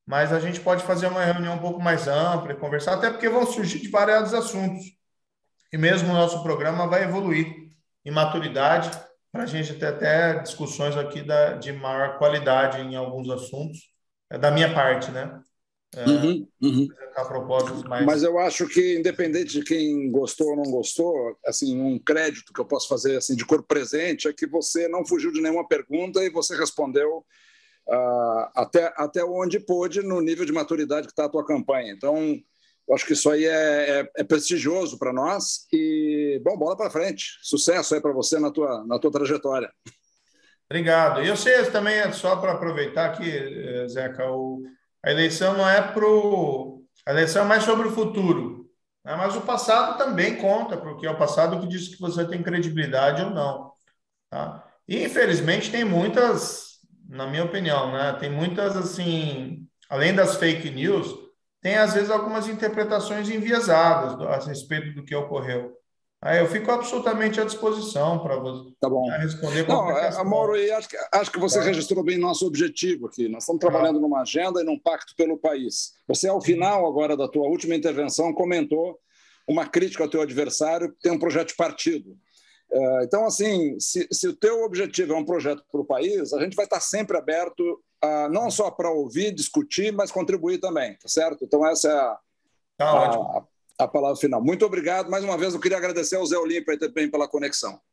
mas a gente pode fazer uma reunião um pouco mais ampla e conversar, até porque vão surgir de variados assuntos. E mesmo o nosso programa vai evoluir em maturidade, para a gente ter até discussões aqui da, de maior qualidade em alguns assuntos, é da minha parte, né? É, uhum, uhum. A propósitos mais... Mas eu acho que, independente de quem gostou ou não gostou, assim, um crédito que eu posso fazer assim, de corpo presente é que você não fugiu de nenhuma pergunta e você respondeu uh, até, até onde pôde no nível de maturidade que está a tua campanha. Então, eu acho que isso aí é, é, é prestigioso para nós e, bom, bola para frente. Sucesso aí para você na tua, na tua trajetória. Obrigado. E eu sei também, só para aproveitar aqui, Zeca, o, a eleição não é para o... A eleição é mais sobre o futuro, né? Mas o passado também conta, porque é o passado que diz que você tem credibilidade ou não. Tá? E, infelizmente, tem muitas, na minha opinião, né? Tem muitas, assim, além das fake news... tem, às vezes, algumas interpretações enviesadas a respeito do que ocorreu. Aí eu fico absolutamente à disposição para você tá bom. responder qualquer Não, questão. Mauro, e acho que, acho que você é. registrou bem nosso objetivo aqui. Nós estamos trabalhando é. numa agenda e num pacto pelo país. Você, ao final agora da tua última intervenção, comentou uma crítica ao teu adversário que tem um projeto de partido. Então, assim, se, se o teu objetivo é um projeto para o país, a gente vai estar sempre aberto Uh, não só para ouvir, discutir, mas contribuir também, tá certo? Então, essa é a, tá a, a, a palavra final. Muito obrigado. Mais uma vez, eu queria agradecer ao Zé Olímpio também pela conexão.